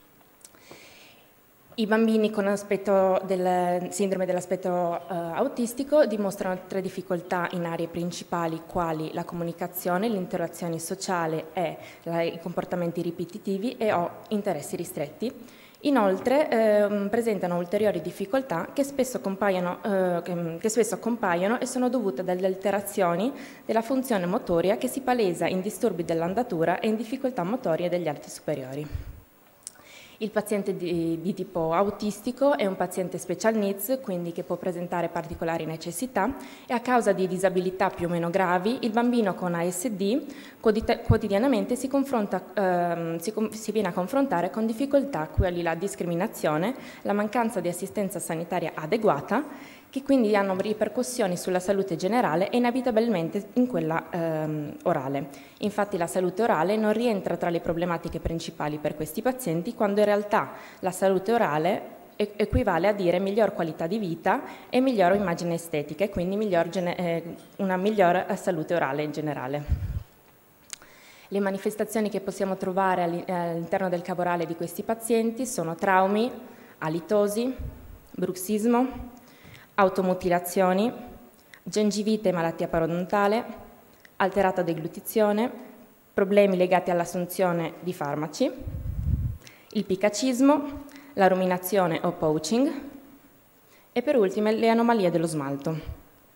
G: I bambini con aspetto del sindrome dell'aspetto eh, autistico dimostrano tre difficoltà in aree principali quali la comunicazione, l'interazione sociale e la, i comportamenti ripetitivi e o interessi ristretti. Inoltre eh, presentano ulteriori difficoltà che spesso, compaiono, eh, che, che spesso compaiono e sono dovute dalle alterazioni della funzione motoria che si palesa in disturbi dell'andatura e in difficoltà motorie degli arti superiori. Il paziente di, di tipo autistico è un paziente special needs, quindi che può presentare particolari necessità e a causa di disabilità più o meno gravi, il bambino con A S D quotidianamente si, confronta, ehm, si, si viene a confrontare con difficoltà quali la discriminazione, la mancanza di assistenza sanitaria adeguata, che quindi hanno ripercussioni sulla salute generale e inevitabilmente in quella ehm, orale. Infatti la salute orale non rientra tra le problematiche principali per questi pazienti, quando in realtà la salute orale equivale a dire miglior qualità di vita e miglior immagine estetica e quindi miglior eh, una miglior salute orale in generale. Le manifestazioni che possiamo trovare all'interno del cavo orale di questi pazienti sono traumi, alitosi, bruxismo, automutilazioni, gengivite e malattia parodontale, alterata deglutizione, problemi legati all'assunzione di farmaci, il picacismo, la ruminazione o poaching e per ultime le anomalie dello smalto.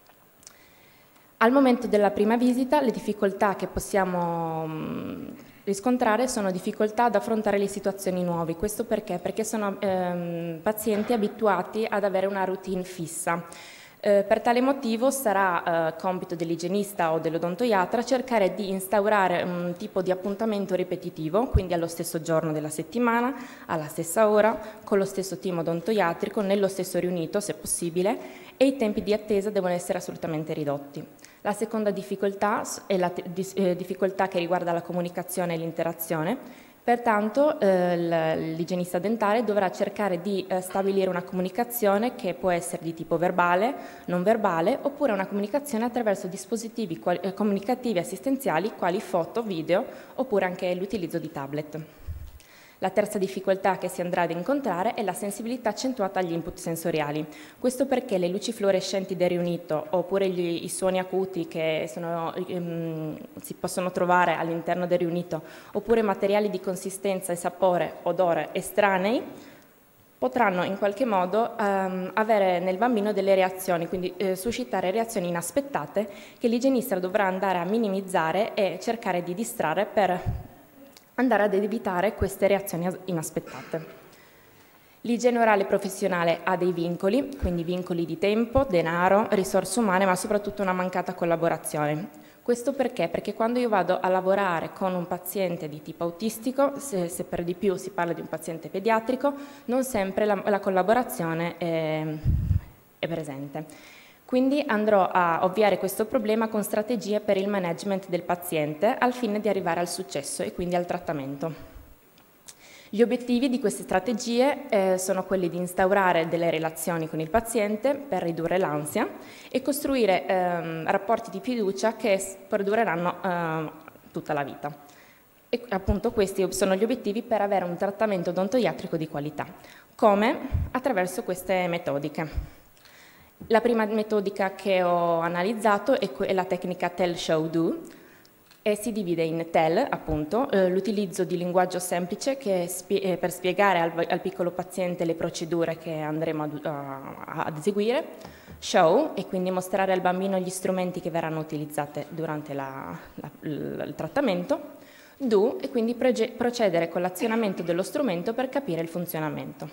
G: Al momento della prima visita le difficoltà che possiamo mh, riscontrare sono difficoltà ad affrontare le situazioni nuove. Questo perché? Perché sono ehm, pazienti abituati ad avere una routine fissa. Eh, per tale motivo sarà eh, compito dell'igienista o dell'odontoiatra cercare di instaurare un tipo di appuntamento ripetitivo, quindi allo stesso giorno della settimana, alla stessa ora, con lo stesso team odontoiatrico, nello stesso riunito se possibile, e i tempi di attesa devono essere assolutamente ridotti. La seconda difficoltà è la eh, difficoltà che riguarda la comunicazione e l'interazione. Pertanto eh, l'igienista dentale dovrà cercare di eh, stabilire una comunicazione che può essere di tipo verbale, non verbale, oppure una comunicazione attraverso dispositivi eh, comunicativi assistenziali quali foto, video, oppure anche l'utilizzo di tablet. La terza difficoltà che si andrà ad incontrare è la sensibilità accentuata agli input sensoriali. Questo perché le luci fluorescenti del riunito oppure gli, i suoni acuti che sono, ehm, si possono trovare all'interno del riunito oppure materiali di consistenza e sapore, odore estranei potranno in qualche modo ehm, avere nel bambino delle reazioni, quindi eh, suscitare reazioni inaspettate che l'igienista dovrà andare a minimizzare e cercare di distrarre per andare ad evitare queste reazioni inaspettate. L'igiene orale professionale ha dei vincoli, quindi vincoli di tempo, denaro, risorse umane, ma soprattutto una mancata collaborazione. Questo perché? Perché quando io vado a lavorare con un paziente di tipo autistico, se, se per di più si parla di un paziente pediatrico, non sempre la, la collaborazione è, è presente. Quindi andrò a ovviare questo problema con strategie per il management del paziente al fine di arrivare al successo e quindi al trattamento. Gli obiettivi di queste strategie eh, sono quelli di instaurare delle relazioni con il paziente per ridurre l'ansia e costruire ehm, rapporti di fiducia che perdureranno eh, tutta la vita. E appunto questi sono gli obiettivi per avere un trattamento odontoiatrico di qualità. Come? Attraverso queste metodiche. La prima metodica che ho analizzato è la tecnica Tell, Show, Do e si divide in Tell, appunto, eh, l'utilizzo di linguaggio semplice che spie eh, per spiegare al, al piccolo paziente le procedure che andremo ad, uh, ad eseguire, Show, e quindi mostrare al bambino gli strumenti che verranno utilizzati durante la, la, l, il trattamento, Do, e quindi procedere con l'azionamento dello strumento per capire il funzionamento.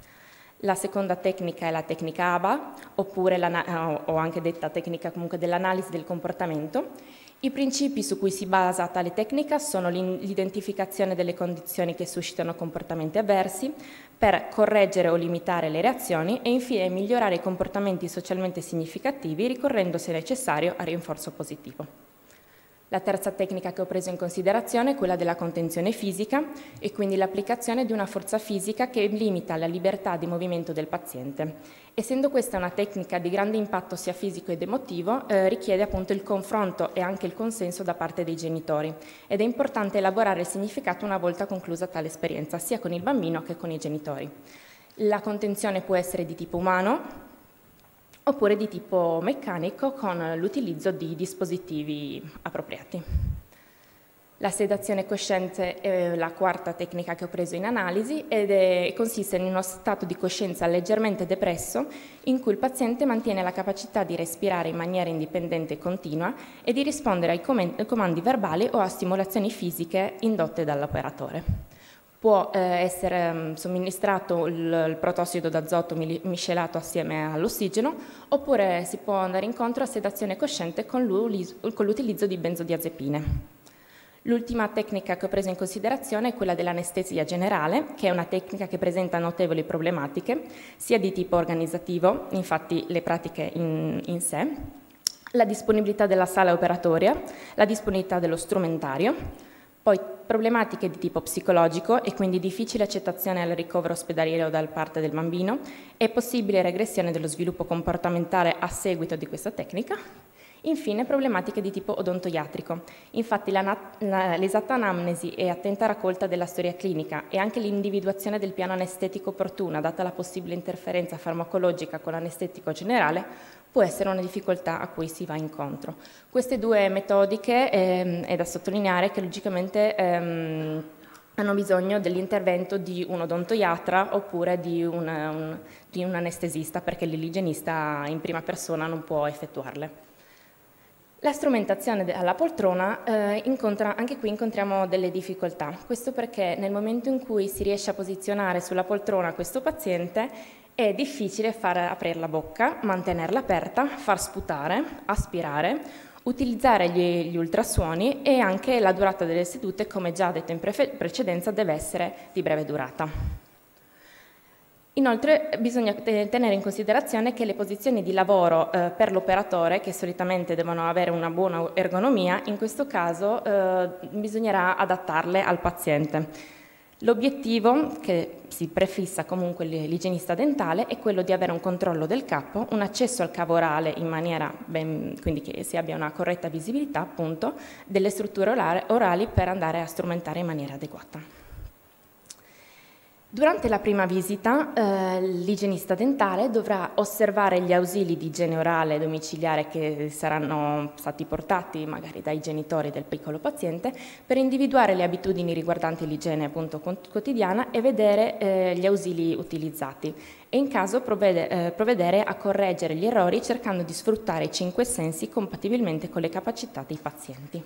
G: La seconda tecnica è la tecnica A B A, oppure o anche detta tecnica comunque dell'analisi del comportamento. I principi su cui si basa tale tecnica sono l'identificazione delle condizioni che suscitano comportamenti avversi per correggere o limitare le reazioni e infine migliorare i comportamenti socialmente significativi ricorrendo se necessario a rinforzo positivo. La terza tecnica che ho preso in considerazione è quella della contenzione fisica e quindi l'applicazione di una forza fisica che limita la libertà di movimento del paziente. Essendo questa una tecnica di grande impatto sia fisico ed emotivo, eh, richiede appunto il confronto e anche il consenso da parte dei genitori ed è importante elaborare il significato una volta conclusa tale esperienza, sia con il bambino che con i genitori. La contenzione può essere di tipo umano, oppure di tipo meccanico con l'utilizzo di dispositivi appropriati. La sedazione cosciente è la quarta tecnica che ho preso in analisi ed è, consiste in uno stato di coscienza leggermente depresso in cui il paziente mantiene la capacità di respirare in maniera indipendente e continua e di rispondere ai comandi verbali o a stimolazioni fisiche indotte dall'operatore. Può eh, essere mh, somministrato il, il protossido d'azoto miscelato assieme all'ossigeno oppure si può andare incontro a sedazione cosciente con l'utilizzo di benzodiazepine. L'ultima tecnica che ho preso in considerazione è quella dell'anestesia generale, che è una tecnica che presenta notevoli problematiche, sia di tipo organizzativo, infatti le pratiche in, in sé, la disponibilità della sala operatoria, la disponibilità dello strumentario, poi problematiche di tipo psicologico e quindi difficile accettazione al ricovero ospedaliero da parte del bambino e possibile regressione dello sviluppo comportamentale a seguito di questa tecnica. Infine, problematiche di tipo odontoiatrico. Infatti l'esatta anamnesi e attenta raccolta della storia clinica e anche l'individuazione del piano anestetico opportuna, data la possibile interferenza farmacologica con l'anestetico generale, può essere una difficoltà a cui si va incontro. Queste due metodiche ehm, è da sottolineare che logicamente ehm, hanno bisogno dell'intervento di un odontoiatra oppure di un, un, di un anestesista, perché l'igienista in prima persona non può effettuarle. La strumentazione alla poltrona, eh, incontra, anche qui incontriamo delle difficoltà. Questo perché nel momento in cui si riesce a posizionare sulla poltrona questo paziente è difficile far aprire la bocca, mantenerla aperta, far sputare, aspirare, utilizzare gli, gli ultrasuoni, e anche la durata delle sedute, come già detto in precedenza, deve essere di breve durata. Inoltre bisogna tenere in considerazione che le posizioni di lavoro eh, per l'operatore, che solitamente devono avere una buona ergonomia, in questo caso eh, bisognerà adattarle al paziente. L'obiettivo che si prefissa comunque l'igienista dentale è quello di avere un controllo del capo, un accesso al cavo orale in maniera, ben, quindi che si abbia una corretta visibilità appunto delle strutture orali per andare a strumentare in maniera adeguata. Durante la prima visita eh, l'igienista dentale dovrà osservare gli ausili di igiene orale domiciliare che saranno stati portati magari dai genitori del piccolo paziente per individuare le abitudini riguardanti l'igiene appunto quotidiana e vedere eh, gli ausili utilizzati e in caso provvede, eh, provvedere a correggere gli errori cercando di sfruttare i cinque sensi compatibilmente con le capacità dei pazienti.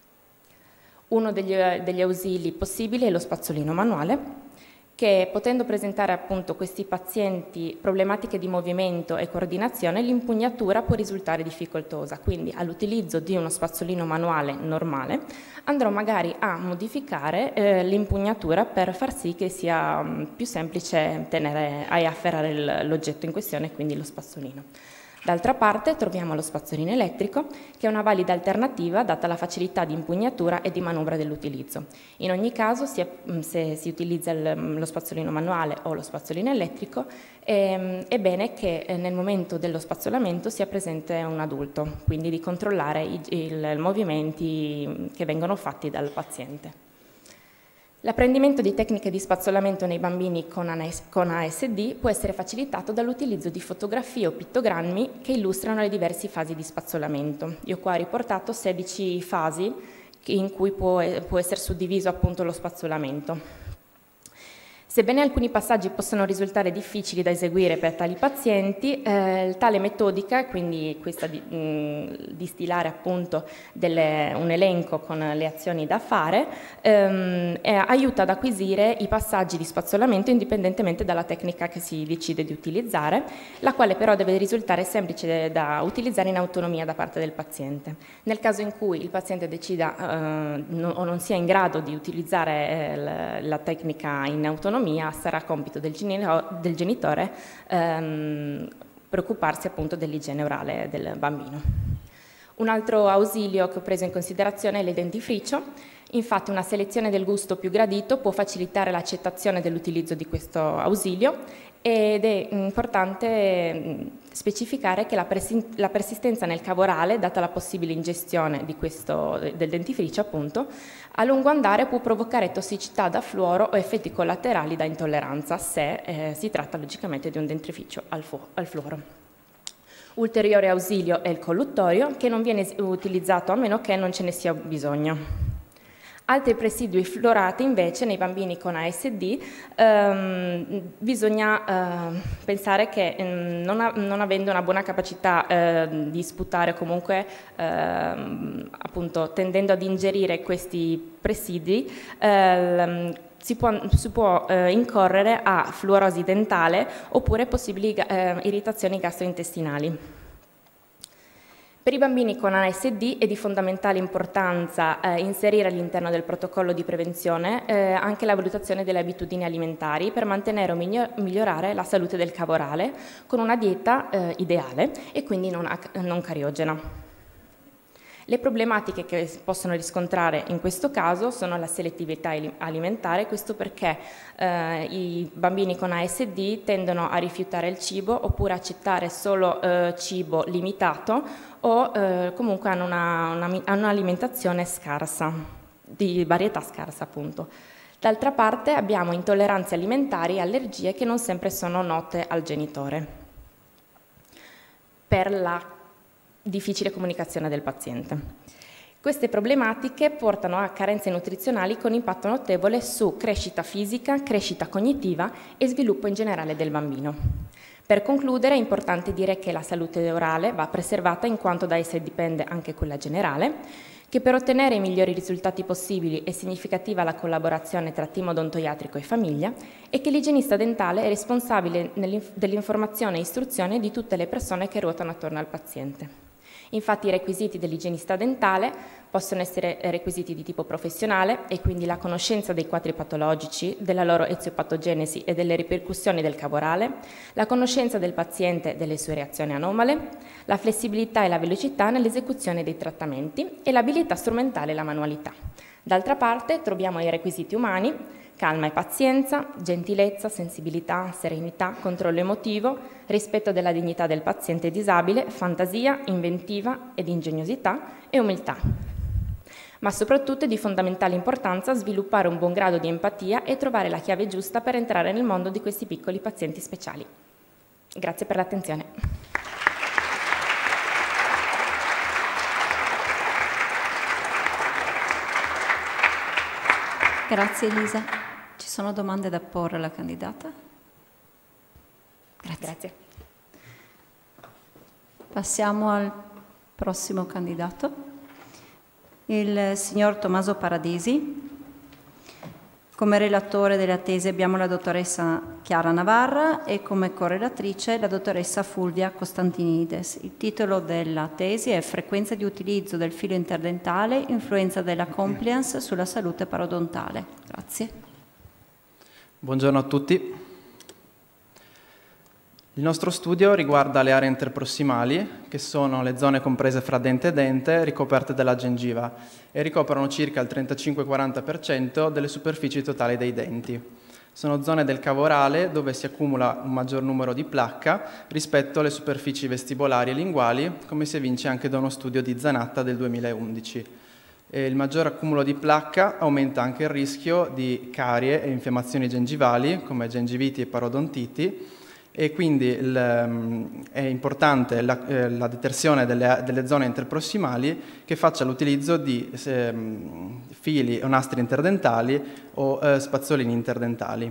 G: Uno degli, degli ausili possibili è lo spazzolino manuale, che potendo presentare appunto questi pazienti problematiche di movimento e coordinazione, l'impugnatura può risultare difficoltosa, quindi all'utilizzo di uno spazzolino manuale normale andrò magari a modificare eh, l'impugnatura per far sì che sia mh, più semplice tenere e afferrare l'oggetto in questione, quindi lo spazzolino. D'altra parte troviamo lo spazzolino elettrico, che è una valida alternativa data la facilità di impugnatura e di manovra dell'utilizzo. In ogni caso, sia, se si utilizza il, lo spazzolino manuale o lo spazzolino elettrico, è, è bene che nel momento dello spazzolamento sia presente un adulto, quindi di controllare i, i movimenti che vengono fatti dal paziente. L'apprendimento di tecniche di spazzolamento nei bambini con A S D può essere facilitato dall'utilizzo di fotografie o pittogrammi che illustrano le diverse fasi di spazzolamento. Io qua ho riportato sedici fasi in cui può, può essere suddiviso appunto lo spazzolamento. Sebbene alcuni passaggi possano risultare difficili da eseguire per tali pazienti, eh, tale metodica, quindi questa di, mh, di stilare appunto delle, un elenco con le azioni da fare, ehm, eh, aiuta ad acquisire i passaggi di spazzolamento indipendentemente dalla tecnica che si decide di utilizzare, la quale però deve risultare semplice da utilizzare in autonomia da parte del paziente. Nel caso in cui il paziente decida eh, no, o non sia in grado di utilizzare eh, la, la tecnica in autonomia, sarà compito del, del genitore ehm, preoccuparsi appunto dell'igiene orale del bambino. Un altro ausilio che ho preso in considerazione è il dentifricio. Infatti una selezione del gusto più gradito può facilitare l'accettazione dell'utilizzo di questo ausilio ed è importante specificare che la, la persistenza nel cavo orale, data la possibile ingestione di questo, del dentifricio appunto, a lungo andare può provocare tossicità da fluoro o effetti collaterali da intolleranza se eh, si tratta logicamente di un dentifricio al, al fluoro. Ulteriore ausilio è il colluttorio, che non viene utilizzato a meno che non ce ne sia bisogno. Altri residui fluorati invece nei bambini con A S D ehm, bisogna eh, pensare che ehm, non, ha, non avendo una buona capacità eh, di sputare o comunque ehm, appunto tendendo ad ingerire questi residui ehm, si può, si può eh, incorrere a fluorosi dentale oppure possibili eh, irritazioni gastrointestinali. Per i bambini con A S D è di fondamentale importanza eh, inserire all'interno del protocollo di prevenzione eh, anche la valutazione delle abitudini alimentari per mantenere o migliorare la salute del cavo orale con una dieta eh, ideale e quindi non, non cariogena. Le problematiche che si possono riscontrare in questo caso sono la selettività alimentare, questo perché eh, i bambini con A S D tendono a rifiutare il cibo oppure accettare solo eh, cibo limitato o eh, comunque hanno una, una, un'alimentazione scarsa, di varietà scarsa appunto. D'altra parte abbiamo intolleranze alimentari e allergie che non sempre sono note al genitore per la difficile comunicazione del paziente. Queste problematiche portano a carenze nutrizionali con impatto notevole su crescita fisica, crescita cognitiva e sviluppo in generale del bambino. Per concludere è importante dire che la salute orale va preservata in quanto da essa dipende anche quella generale, che per ottenere i migliori risultati possibili è significativa la collaborazione tra team odontoiatrico e famiglia e che l'igienista dentale è responsabile dell'informazione e istruzione di tutte le persone che ruotano attorno al paziente. Infatti i requisiti dell'igienista dentale possono essere requisiti di tipo professionale e quindi la conoscenza dei quadri patologici, della loro eziopatogenesi e delle ripercussioni del cavo orale, la conoscenza del paziente delle sue reazioni anomale, la flessibilità e la velocità nell'esecuzione dei trattamenti e l'abilità strumentale e la manualità. D'altra parte troviamo i requisiti umani: calma e pazienza, gentilezza, sensibilità, serenità, controllo emotivo, rispetto della dignità del paziente disabile, fantasia, inventiva ed ingegnosità e umiltà. Ma soprattutto è di fondamentale importanza sviluppare un buon grado di empatia e trovare la chiave giusta per entrare nel mondo di questi piccoli pazienti speciali. Grazie per l'attenzione.
A: Grazie Elisa. Ci sono domande da porre alla candidata? Grazie.
G: Grazie.
A: Passiamo al prossimo candidato, il signor Tommaso Paradisi. Come relatore della tesi abbiamo la dottoressa Chiara Navarra e come correlatrice la dottoressa Fulvia Costantinides. Il titolo della tesi è Frequenza di utilizzo del filo interdentale, influenza della compliance sulla salute parodontale. Grazie.
H: Buongiorno a tutti. Il nostro studio riguarda le aree interprossimali, che sono le zone comprese fra dente e dente ricoperte dalla gengiva e ricoprono circa il trentacinque quaranta per cento delle superfici totali dei denti. Sono zone del cavo orale dove si accumula un maggior numero di placca rispetto alle superfici vestibolari e linguali, come si evince anche da uno studio di Zanatta del duemilaundici. E il maggior accumulo di placca aumenta anche il rischio di carie e infiammazioni gengivali, come gengiviti e parodontiti, e quindi il, è importante la, eh, la detersione delle, delle zone interprossimali che faccia l'utilizzo di eh, fili o nastri interdentali o eh, spazzolini interdentali.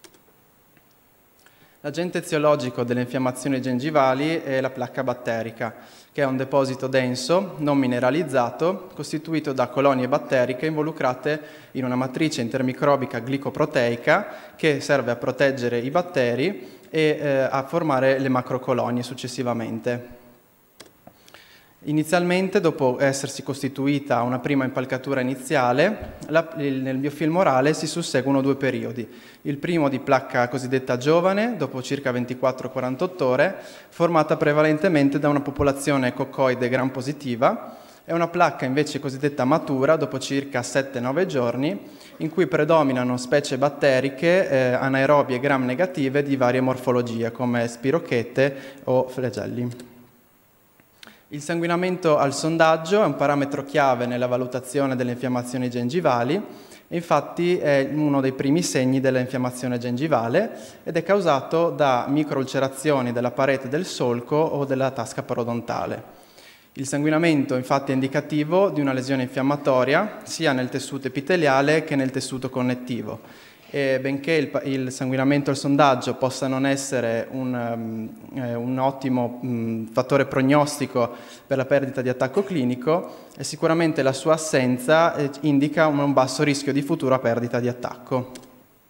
H: L'agente eziologico delle infiammazioni gengivali è la placca batterica, che è un deposito denso, non mineralizzato, costituito da colonie batteriche involucrate in una matrice intermicrobica glicoproteica che serve a proteggere i batteri e eh, a formare le macrocolonie successivamente. Inizialmente, dopo essersi costituita una prima impalcatura iniziale, la, il, nel biofilm orale si susseguono due periodi. Il primo di placca cosiddetta giovane, dopo circa ventiquattro quarantotto ore, formata prevalentemente da una popolazione coccoide gram positiva, e una placca invece cosiddetta matura, dopo circa sette nove giorni, in cui predominano specie batteriche eh, anaerobie gram negative di varie morfologie, come spirochete o flagelli. Il sanguinamento al sondaggio è un parametro chiave nella valutazione delle infiammazioni gengivali, e infatti è uno dei primi segni dell'infiammazione gengivale ed è causato da microulcerazioni della parete del solco o della tasca parodontale. Il sanguinamento infatti è indicativo di una lesione infiammatoria sia nel tessuto epiteliale che nel tessuto connettivo. E benché il, il sanguinamento al sondaggio possa non essere un, um, eh, un ottimo um, fattore prognostico per la perdita di attacco clinico, eh, sicuramente la sua assenza eh, indica un, un basso rischio di futura perdita di attacco.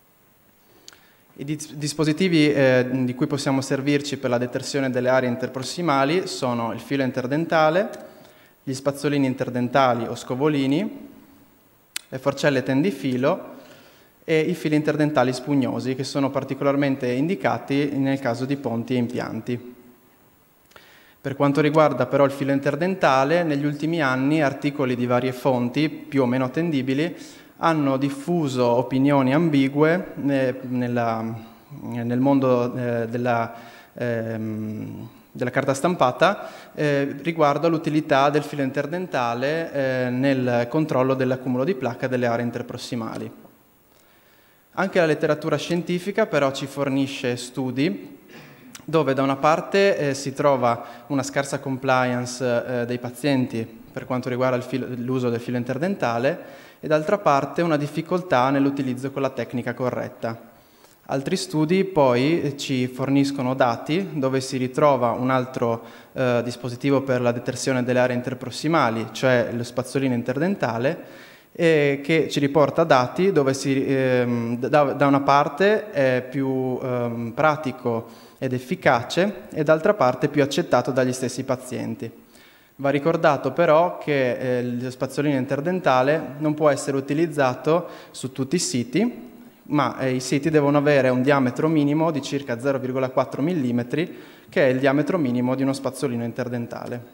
H: I dispositivi eh, di cui possiamo servirci per la detersione delle aree interprossimali sono il filo interdentale, gli spazzolini interdentali o scovolini, le forcelle tendifilo e i fili interdentali spugnosi, che sono particolarmente indicati nel caso di ponti e impianti. Per quanto riguarda però il filo interdentale, negli ultimi anni articoli di varie fonti, più o meno attendibili, hanno diffuso opinioni ambigue eh, nella, nel mondo eh, della, ehm, della carta stampata eh, riguardo all'utilità del filo interdentale eh, nel controllo dell'accumulo di placca delle aree interprossimali. Anche la letteratura scientifica però ci fornisce studi dove da una parte eh, si trova una scarsa compliance eh, dei pazienti per quanto riguarda l'uso del filo interdentale e d'altra parte una difficoltà nell'utilizzo con la tecnica corretta. Altri studi poi ci forniscono dati dove si ritrova un altro eh, dispositivo per la detersione delle aree interprossimali, cioè lo spazzolino interdentale, e che ci riporta dati dove si, ehm, da, da una parte è più ehm, pratico ed efficace e d'altra parte più accettato dagli stessi pazienti. Va ricordato però che eh, lo spazzolino interdentale non può essere utilizzato su tutti i siti, ma eh, i siti devono avere un diametro minimo di circa zero virgola quattro millimetri, che è il diametro minimo di uno spazzolino interdentale.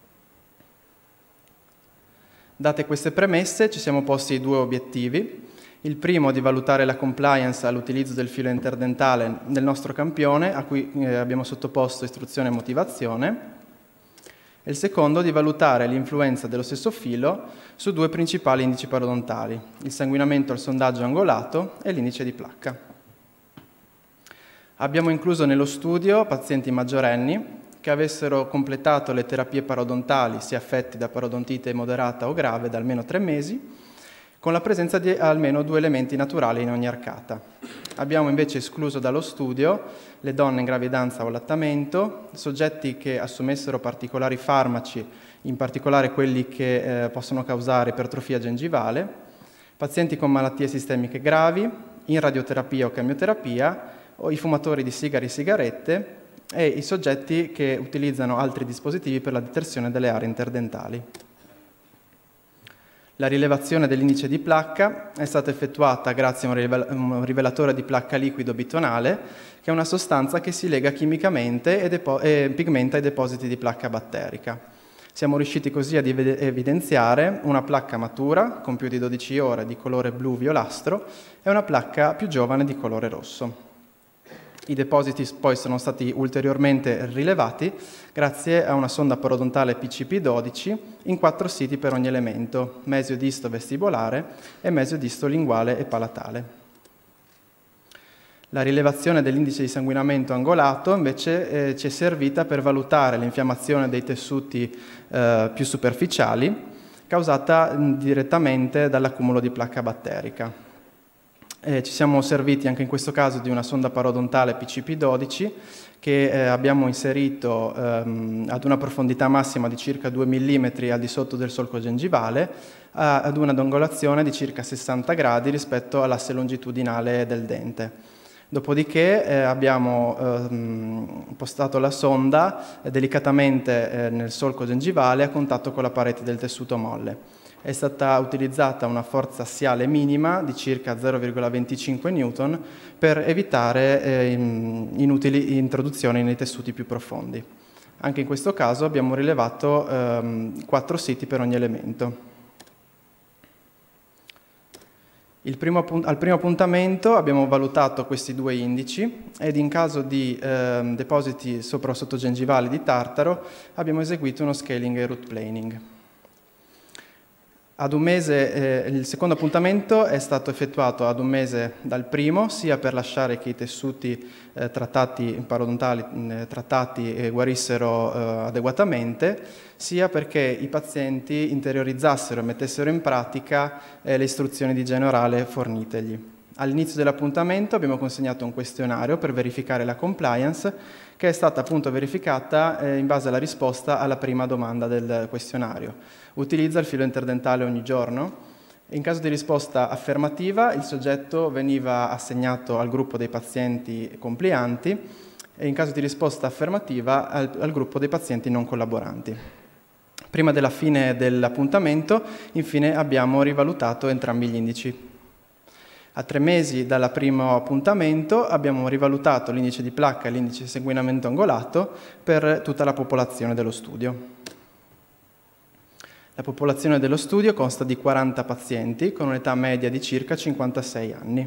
H: Date queste premesse, ci siamo posti due obiettivi. Il primo di valutare la compliance all'utilizzo del filo interdentale nel nostro campione, a cui eh, abbiamo sottoposto istruzione e motivazione, e il secondo di valutare l'influenza dello stesso filo su due principali indici parodontali, il sanguinamento al sondaggio angolato e l'indice di placca. Abbiamo incluso nello studio pazienti maggiorenni che avessero completato le terapie parodontali, sia affetti da parodontite moderata o grave, da almeno tre mesi, con la presenza di almeno due elementi naturali in ogni arcata. Abbiamo invece escluso dallo studio le donne in gravidanza o allattamento, soggetti che assumessero particolari farmaci, in particolare quelli che eh, possono causare ipertrofia gengivale, pazienti con malattie sistemiche gravi, in radioterapia o chemioterapia, o i fumatori di sigari e sigarette, e i soggetti che utilizzano altri dispositivi per la detersione delle aree interdentali. La rilevazione dell'indice di placca è stata effettuata grazie a un rivelatore di placca liquido bitonale, che è una sostanza che si lega chimicamente e, e pigmenta i depositi di placca batterica. Siamo riusciti così ad evidenziare una placca matura con più di dodici ore di colore blu-violastro e una placca più giovane di colore rosso. I depositi poi sono stati ulteriormente rilevati grazie a una sonda parodontale P C P dodici in quattro siti per ogni elemento, mesio-disto vestibolare e mesio-disto linguale e palatale. La rilevazione dell'indice di sanguinamento angolato invece eh, ci è servita per valutare l'infiammazione dei tessuti eh, più superficiali causata mh, direttamente dall'accumulo di placca batterica. Eh, ci siamo serviti anche in questo caso di una sonda parodontale P C P dodici che eh, abbiamo inserito ehm, ad una profondità massima di circa due millimetri al di sotto del solco gengivale a, ad una angolazione di circa sessanta gradi rispetto all'asse longitudinale del dente. Dopodiché eh, abbiamo ehm, postato la sonda eh, delicatamente eh, nel solco gengivale a contatto con la parete del tessuto molle. È stata utilizzata una forza assiale minima di circa zero virgola venticinque newton per evitare eh, inutili introduzioni nei tessuti più profondi. Anche in questo caso abbiamo rilevato ehm, quattro siti per ogni elemento. Il primo, al primo appuntamento abbiamo valutato questi due indici ed in caso di ehm, depositi sopra o sottogengivali di tartaro abbiamo eseguito uno scaling e root planing. Ad un mese, eh, il secondo appuntamento è stato effettuato ad un mese dal primo, sia per lasciare che i tessuti eh, trattati, parodontali eh, trattati eh, guarissero eh, adeguatamente, sia perché i pazienti interiorizzassero e mettessero in pratica eh, le istruzioni di igiene orale fornitegli. All'inizio dell'appuntamento abbiamo consegnato un questionario per verificare la compliance, che è stata appunto verificata eh, in base alla risposta alla prima domanda del questionario. Utilizza il filo interdentale ogni giorno? In caso di risposta affermativa, il soggetto veniva assegnato al gruppo dei pazienti complianti e in caso di risposta affermativa al, al gruppo dei pazienti non collaboranti. Prima della fine dell'appuntamento, infine, abbiamo rivalutato entrambi gli indici. A tre mesi dal primo appuntamento abbiamo rivalutato l'indice di placca e l'indice di sanguinamento angolato per tutta la popolazione dello studio. La popolazione dello studio consta di quaranta pazienti con un'età media di circa cinquantasei anni.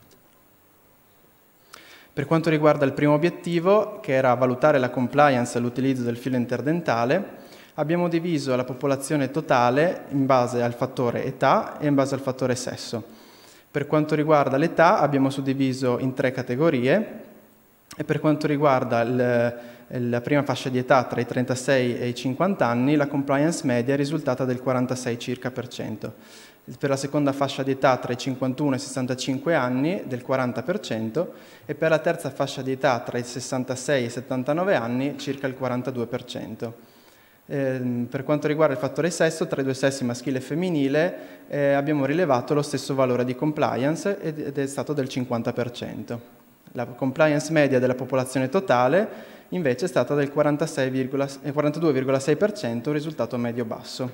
H: Per quanto riguarda il primo obiettivo, che era valutare la compliance all'utilizzo del filo interdentale, abbiamo diviso la popolazione totale in base al fattore età e in base al fattore sesso. Per quanto riguarda l'età abbiamo suddiviso in tre categorie e per quanto riguarda il, la prima fascia di età tra i trentasei e i cinquanta anni la compliance media è risultata del quarantasei circa per cento. Per la seconda fascia di età tra i cinquantuno e i sessantacinque anni del quaranta per cento e per la terza fascia di età tra i sessantasei e i settantanove anni circa il quarantadue per cento. Eh, per quanto riguarda il fattore sesso, tra i due sessi maschile e femminile eh, abbiamo rilevato lo stesso valore di compliance ed è stato del cinquanta per cento. La compliance media della popolazione totale invece è stata del quarantadue virgola sei per cento, un risultato medio-basso.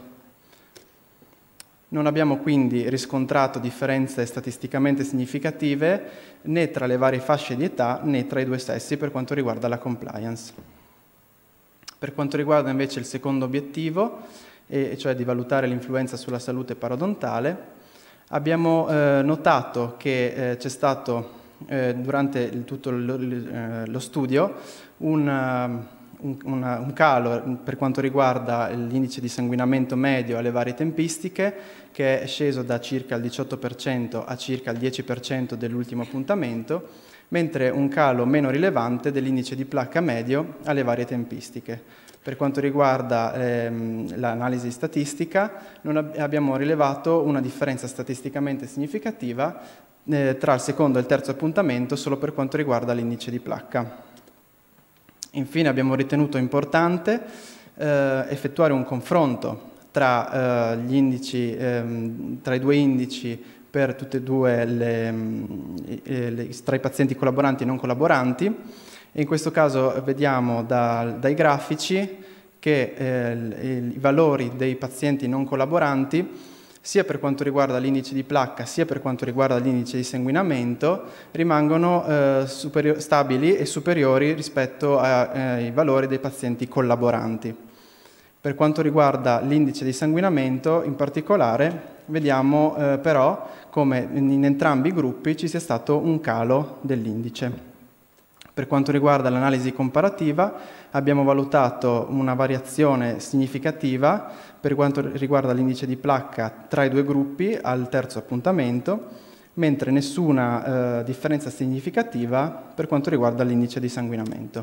H: Non abbiamo quindi riscontrato differenze statisticamente significative né tra le varie fasce di età né tra i due sessi per quanto riguarda la compliance. Per quanto riguarda invece il secondo obiettivo, e cioè di valutare l'influenza sulla salute parodontale, abbiamo eh, notato che eh, c'è stato eh, durante il, tutto lo, lo studio una, un, una, un calo per quanto riguarda l'indice di sanguinamento medio alle varie tempistiche, che è sceso da circa il diciotto per cento a circa il dieci per cento dell'ultimo appuntamento, mentre un calo meno rilevante dell'indice di placca medio alle varie tempistiche. Per quanto riguarda ehm, l'analisi statistica, non ab- abbiamo rilevato una differenza statisticamente significativa eh, tra il secondo e il terzo appuntamento solo per quanto riguarda l'indice di placca. Infine abbiamo ritenuto importante eh, effettuare un confronto tra, eh, gli indici, ehm, tra i due indici per tutte e due le, le, tra i pazienti collaboranti e non collaboranti e in questo caso vediamo da, dai grafici che eh, i valori dei pazienti non collaboranti sia per quanto riguarda l'indice di placca sia per quanto riguarda l'indice di sanguinamento rimangono eh, superior- stabili e superiori rispetto ai valori dei pazienti collaboranti. Per quanto riguarda l'indice di sanguinamento in particolare vediamo eh, però come in entrambi i gruppi ci sia stato un calo dell'indice. Per quanto riguarda l'analisi comparativa abbiamo valutato una variazione significativa per quanto riguarda l'indice di placca tra i due gruppi al terzo appuntamento, mentre nessuna eh, differenza significativa per quanto riguarda l'indice di sanguinamento.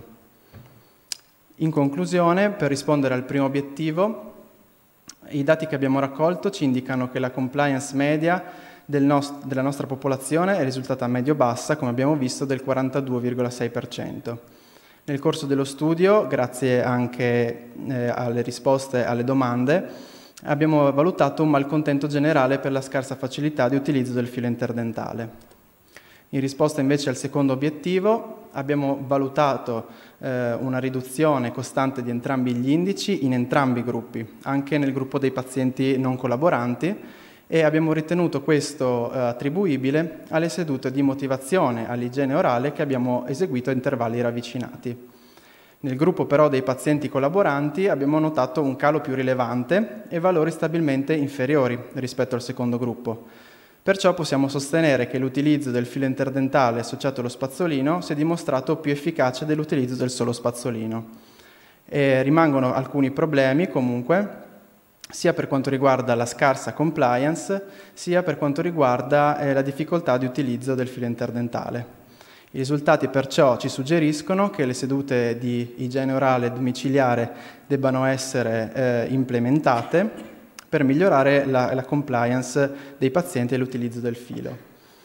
H: In conclusione, per rispondere al primo obiettivo, i dati che abbiamo raccolto ci indicano che la compliance media del nost- della nostra popolazione è risultata medio-bassa, come abbiamo visto, del quarantadue virgola sei per cento. Nel corso dello studio, grazie anche eh, alle risposte alle domande, abbiamo valutato un malcontento generale per la scarsa facilità di utilizzo del filo interdentale. In risposta invece al secondo obiettivo abbiamo valutato eh, una riduzione costante di entrambi gli indici in entrambi i gruppi, anche nel gruppo dei pazienti non collaboranti, e abbiamo ritenuto questo eh, attribuibile alle sedute di motivazione all'igiene orale che abbiamo eseguito a intervalli ravvicinati. Nel gruppo però dei pazienti collaboranti abbiamo notato un calo più rilevante e valori stabilmente inferiori rispetto al secondo gruppo. Perciò possiamo sostenere che l'utilizzo del filo interdentale associato allo spazzolino si è dimostrato più efficace dell'utilizzo del solo spazzolino. E rimangono alcuni problemi comunque, sia per quanto riguarda la scarsa compliance, sia per quanto riguarda eh, la difficoltà di utilizzo del filo interdentale. I risultati perciò ci suggeriscono che le sedute di igiene orale domiciliare debbano essere eh, implementate per migliorare la, la compliance dei pazienti e l'utilizzo del filo.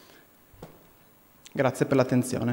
H: Grazie per l'attenzione.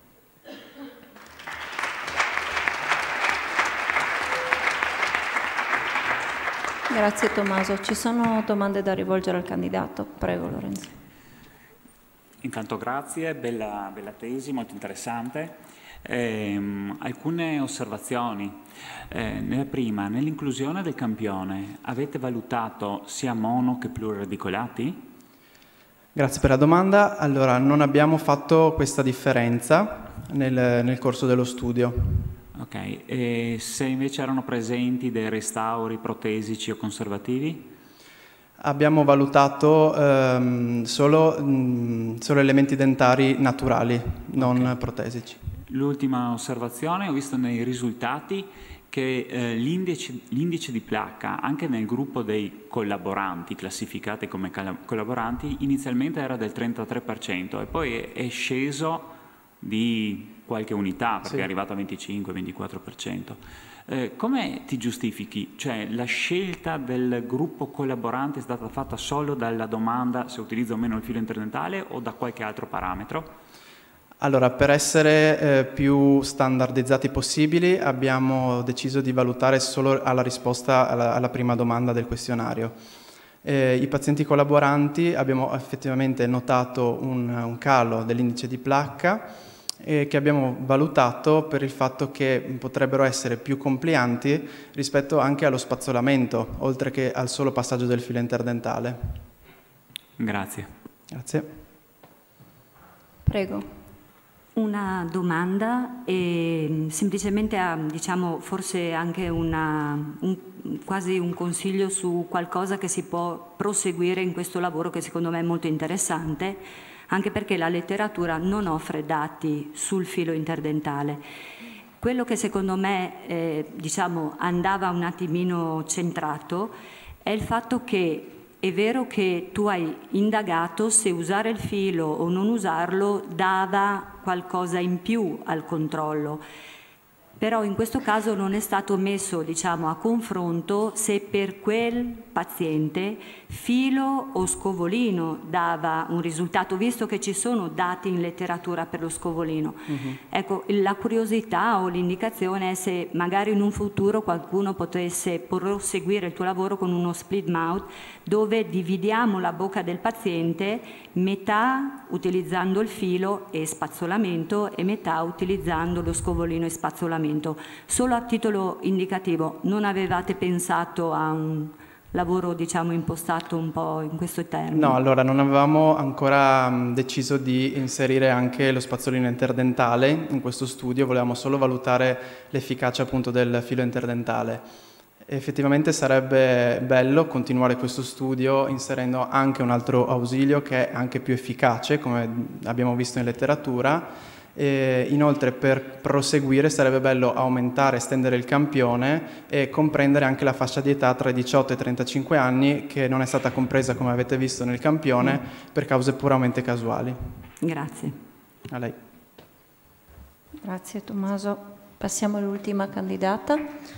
A: Grazie Tommaso. Ci sono domande da rivolgere al candidato? Prego Lorenzo.
F: Intanto grazie, bella, bella tesi, molto interessante. Eh, alcune osservazioni. Eh, nella prima, nell'inclusione del campione, avete valutato sia mono che pluriradicolati?
H: Grazie per la domanda. Allora, non abbiamo fatto questa differenza nel, nel corso dello studio.
F: Ok, e se invece erano presenti dei restauri protesici o conservativi?
H: Abbiamo valutato ehm, solo, mh, solo elementi dentari naturali, non okay. protesici.
F: L'ultima osservazione, ho visto nei risultati che eh, l'indice, l'indice di placca, anche nel gruppo dei collaboranti, classificati come collaboranti, inizialmente era del trentatré per cento e poi è, è sceso di qualche unità, perché sì. è arrivato a venticinque ventiquattro per cento. Eh, come ti giustifichi? Cioè, la scelta del gruppo collaborante è stata fatta solo dalla domanda se utilizza o meno il filo interdentale o da qualche altro parametro?
H: Allora, per essere eh, più standardizzati possibili abbiamo deciso di valutare solo alla risposta alla, alla prima domanda del questionario. Eh, I pazienti collaboranti abbiamo effettivamente notato un, un calo dell'indice di placca eh, che abbiamo valutato per il fatto che potrebbero essere più complianti rispetto anche allo spazzolamento, oltre che al solo passaggio del filo interdentale.
F: Grazie.
H: Grazie.
A: Prego.
I: Una domanda e semplicemente a, diciamo, forse anche una, un, quasi un consiglio su qualcosa che si può proseguire in questo lavoro che secondo me è molto interessante, anche perché la letteratura non offre dati sul filo interdentale. Quello che secondo me eh, diciamo, andava un attimino centrato è il fatto che è vero che tu hai indagato se usare il filo o non usarlo dava qualcosa in più al controllo, però in questo caso non è stato messo, diciamo, a confronto se per quel paziente filo o scovolino dava un risultato, visto che ci sono dati in letteratura per lo scovolino. Uh-huh. Ecco, la curiosità o l'indicazione è se magari in un futuro qualcuno potesse proseguire il tuo lavoro con uno split mouth dove dividiamo la bocca del paziente metà utilizzando il filo e spazzolamento e metà utilizzando lo scovolino e spazzolamento. Solo a titolo indicativo, non avevate pensato a un lavoro, diciamo, impostato un po' in questo termine?
H: No, allora non avevamo ancora mh, deciso di inserire anche lo spazzolino interdentale in questo studio, volevamo solo valutare l'efficacia appunto del filo interdentale. Effettivamente sarebbe bello continuare questo studio inserendo anche un altro ausilio che è anche più efficace, come abbiamo visto in letteratura. E inoltre per proseguire sarebbe bello aumentare, estendere il campione e comprendere anche la fascia di età tra i diciotto e i trentacinque anni che non è stata compresa, come avete visto nel campione, mm. per cause puramente casuali.
I: Grazie.
H: A lei.
A: Grazie Tommaso. Passiamo all'ultima candidata,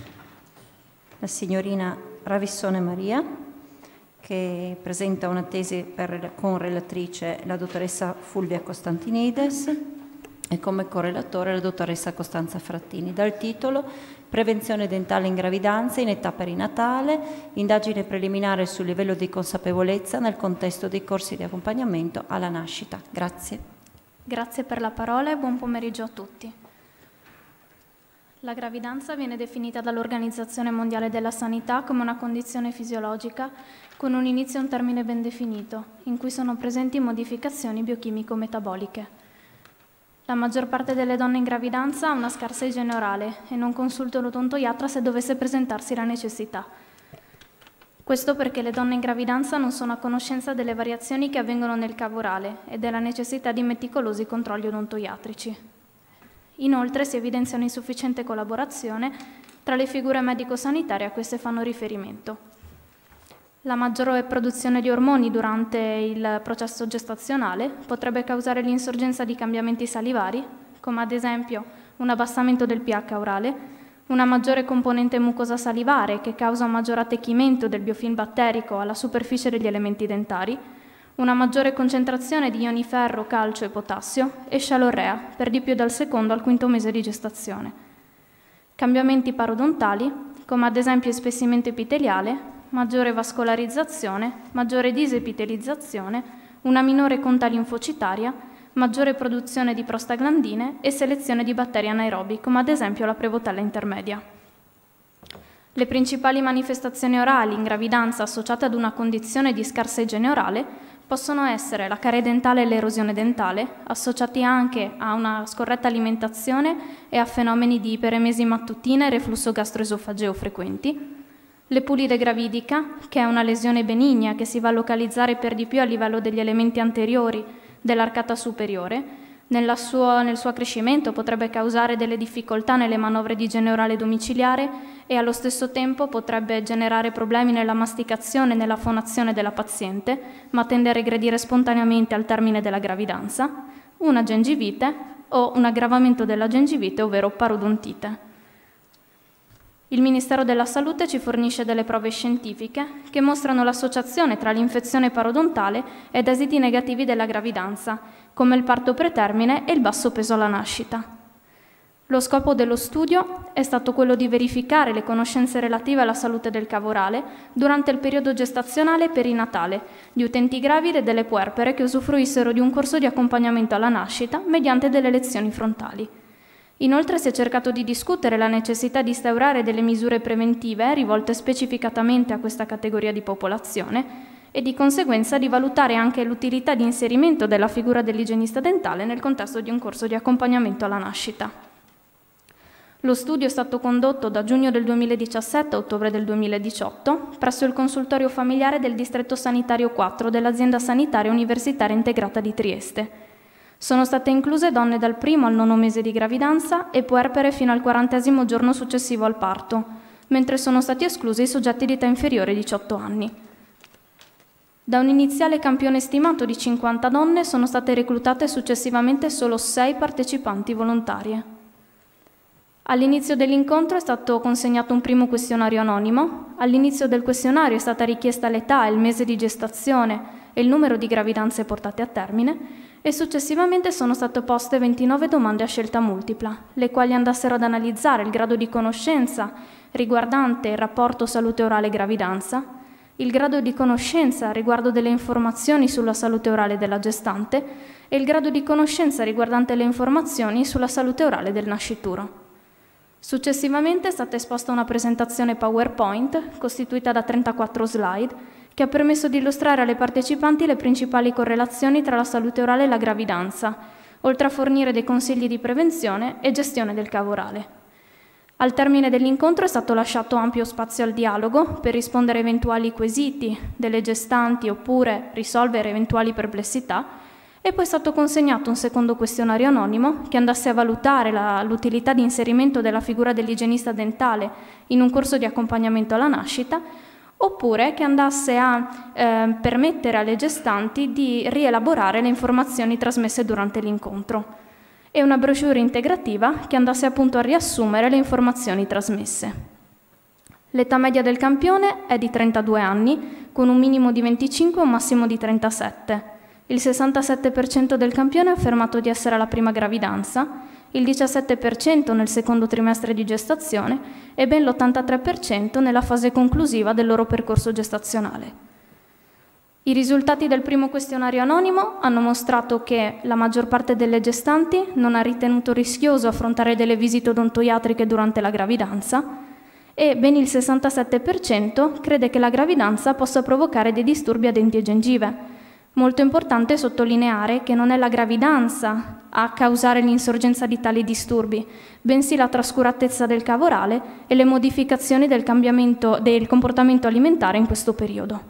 A: la signorina Ravissone Maria, che presenta una tesi per, con relatrice la dottoressa Fulvia Costantinides e come correlatore la dottoressa Costanza Frattini. Dal titolo Prevenzione dentale in gravidanza in età perinatale, indagine preliminare sul livello di consapevolezza nel contesto dei corsi di accompagnamento alla nascita. Grazie.
C: Grazie per la parola e buon pomeriggio a tutti. La gravidanza viene definita dall'Organizzazione Mondiale della Sanità come una condizione fisiologica con un inizio e un termine ben definito, in cui sono presenti modificazioni biochimico-metaboliche. La maggior parte delle donne in gravidanza ha una scarsa igiene orale e non consulta l'odontoiatra se dovesse presentarsi la necessità. Questo perché le donne in gravidanza non sono a conoscenza delle variazioni che avvengono nel cavo orale e della necessità di meticolosi controlli odontoiatrici. Inoltre si evidenzia un'insufficiente collaborazione tra le figure medico-sanitarie a cui si fanno riferimento. La maggiore produzione di ormoni durante il processo gestazionale potrebbe causare l'insorgenza di cambiamenti salivari, come ad esempio un abbassamento del pH orale, una maggiore componente mucosa salivare che causa un maggior attecchimento del biofilm batterico alla superficie degli elementi dentari, una maggiore concentrazione di ioni ferro, calcio e potassio e scialorrea, per di più dal secondo al quinto mese di gestazione. Cambiamenti parodontali, come ad esempio ispessimento epiteliale, maggiore vascolarizzazione, maggiore disepitelizzazione, una minore conta linfocitaria, maggiore produzione di prostaglandine e selezione di batteri anaerobi, come ad esempio la prevotella intermedia. Le principali manifestazioni orali in gravidanza associate ad una condizione di scarsa igiene orale
J: possono essere la carie dentale e l'erosione dentale, associati anche a una scorretta alimentazione e a fenomeni di iperemesi mattutina e reflusso gastroesofageo frequenti. L'epulide gravidica, che è una lesione benigna che si va a localizzare per di più a livello degli elementi anteriori dell'arcata superiore, nella suo, nel suo accrescimento potrebbe causare delle difficoltà nelle manovre di igiene orale domiciliare e allo stesso tempo potrebbe generare problemi nella masticazione e nella fonazione della paziente, ma tende a regredire spontaneamente al termine della gravidanza, una gengivite o un aggravamento della gengivite, ovvero parodontite. Il Ministero della Salute ci fornisce delle prove scientifiche che mostrano l'associazione tra l'infezione parodontale ed esiti negativi della gravidanza, come il parto pretermine e il basso peso alla nascita. Lo scopo dello studio è stato quello di verificare le conoscenze relative alla salute del cavorale durante il periodo gestazionale e perinatale di utenti gravide e delle puerpere che usufruissero di un corso di accompagnamento alla nascita mediante delle lezioni frontali. Inoltre si è cercato di discutere la necessità di instaurare delle misure preventive rivolte specificatamente a questa categoria di popolazione e di conseguenza di valutare anche l'utilità di inserimento della figura dell'igienista dentale nel contesto di un corso di accompagnamento alla nascita. Lo studio è stato condotto da giugno del duemiladiciassette a ottobre del duemiladiciotto presso il consultorio familiare del distretto sanitario quattro dell'azienda sanitaria universitaria integrata di Trieste. Sono state incluse donne dal primo al nono mese di gravidanza e puerpere fino al quarantesimo giorno successivo al parto, mentre sono stati esclusi i soggetti di età inferiore ai diciotto anni. Da un iniziale campione stimato di cinquanta donne sono state reclutate successivamente solo sei partecipanti volontarie. All'inizio dell'incontro è stato consegnato un primo questionario anonimo. All'inizio del questionario è stata richiesta l'età, il mese di gestazione e il numero di gravidanze portate a termine e successivamente sono state poste ventinove domande a scelta multipla, le quali andassero ad analizzare il grado di conoscenza riguardante il rapporto salute orale e gravidanza, il grado di conoscenza riguardo delle informazioni sulla salute orale della gestante e il grado di conoscenza riguardante le informazioni sulla salute orale del nascituro. Successivamente è stata esposta una presentazione PowerPoint costituita da trentaquattro slide che ha permesso di illustrare alle partecipanti le principali correlazioni tra la salute orale e la gravidanza, oltre a fornire dei consigli di prevenzione e gestione del cavorale. Al termine dell'incontro è stato lasciato ampio spazio al dialogo per rispondere a eventuali quesiti delle gestanti oppure risolvere eventuali perplessità e poi è stato consegnato un secondo questionario anonimo che andasse a valutare la, l'utilità di inserimento della figura dell'igienista dentale in un corso di accompagnamento alla nascita oppure che andasse a eh, permettere alle gestanti di rielaborare le informazioni trasmesse durante l'incontro e una brochure integrativa che andasse appunto a riassumere le informazioni trasmesse. L'età media del campione è di trentadue anni, con un minimo di venticinque e un massimo di trentasette. Il sessantasette per cento del campione ha affermato di essere alla prima gravidanza, il diciassette per cento nel secondo trimestre di gestazione e ben l'ottantatré per cento nella fase conclusiva del loro percorso gestazionale. I risultati del primo questionario anonimo hanno mostrato che la maggior parte delle gestanti non ha ritenuto rischioso affrontare delle visite odontoiatriche durante la gravidanza e ben il sessantasette per cento crede che la gravidanza possa provocare dei disturbi a denti e gengive. Molto importante sottolineare che non è la gravidanza a causare l'insorgenza di tali disturbi, bensì la trascuratezza del cavorale e le modificazioni del cambiamento del comportamento alimentare in questo periodo.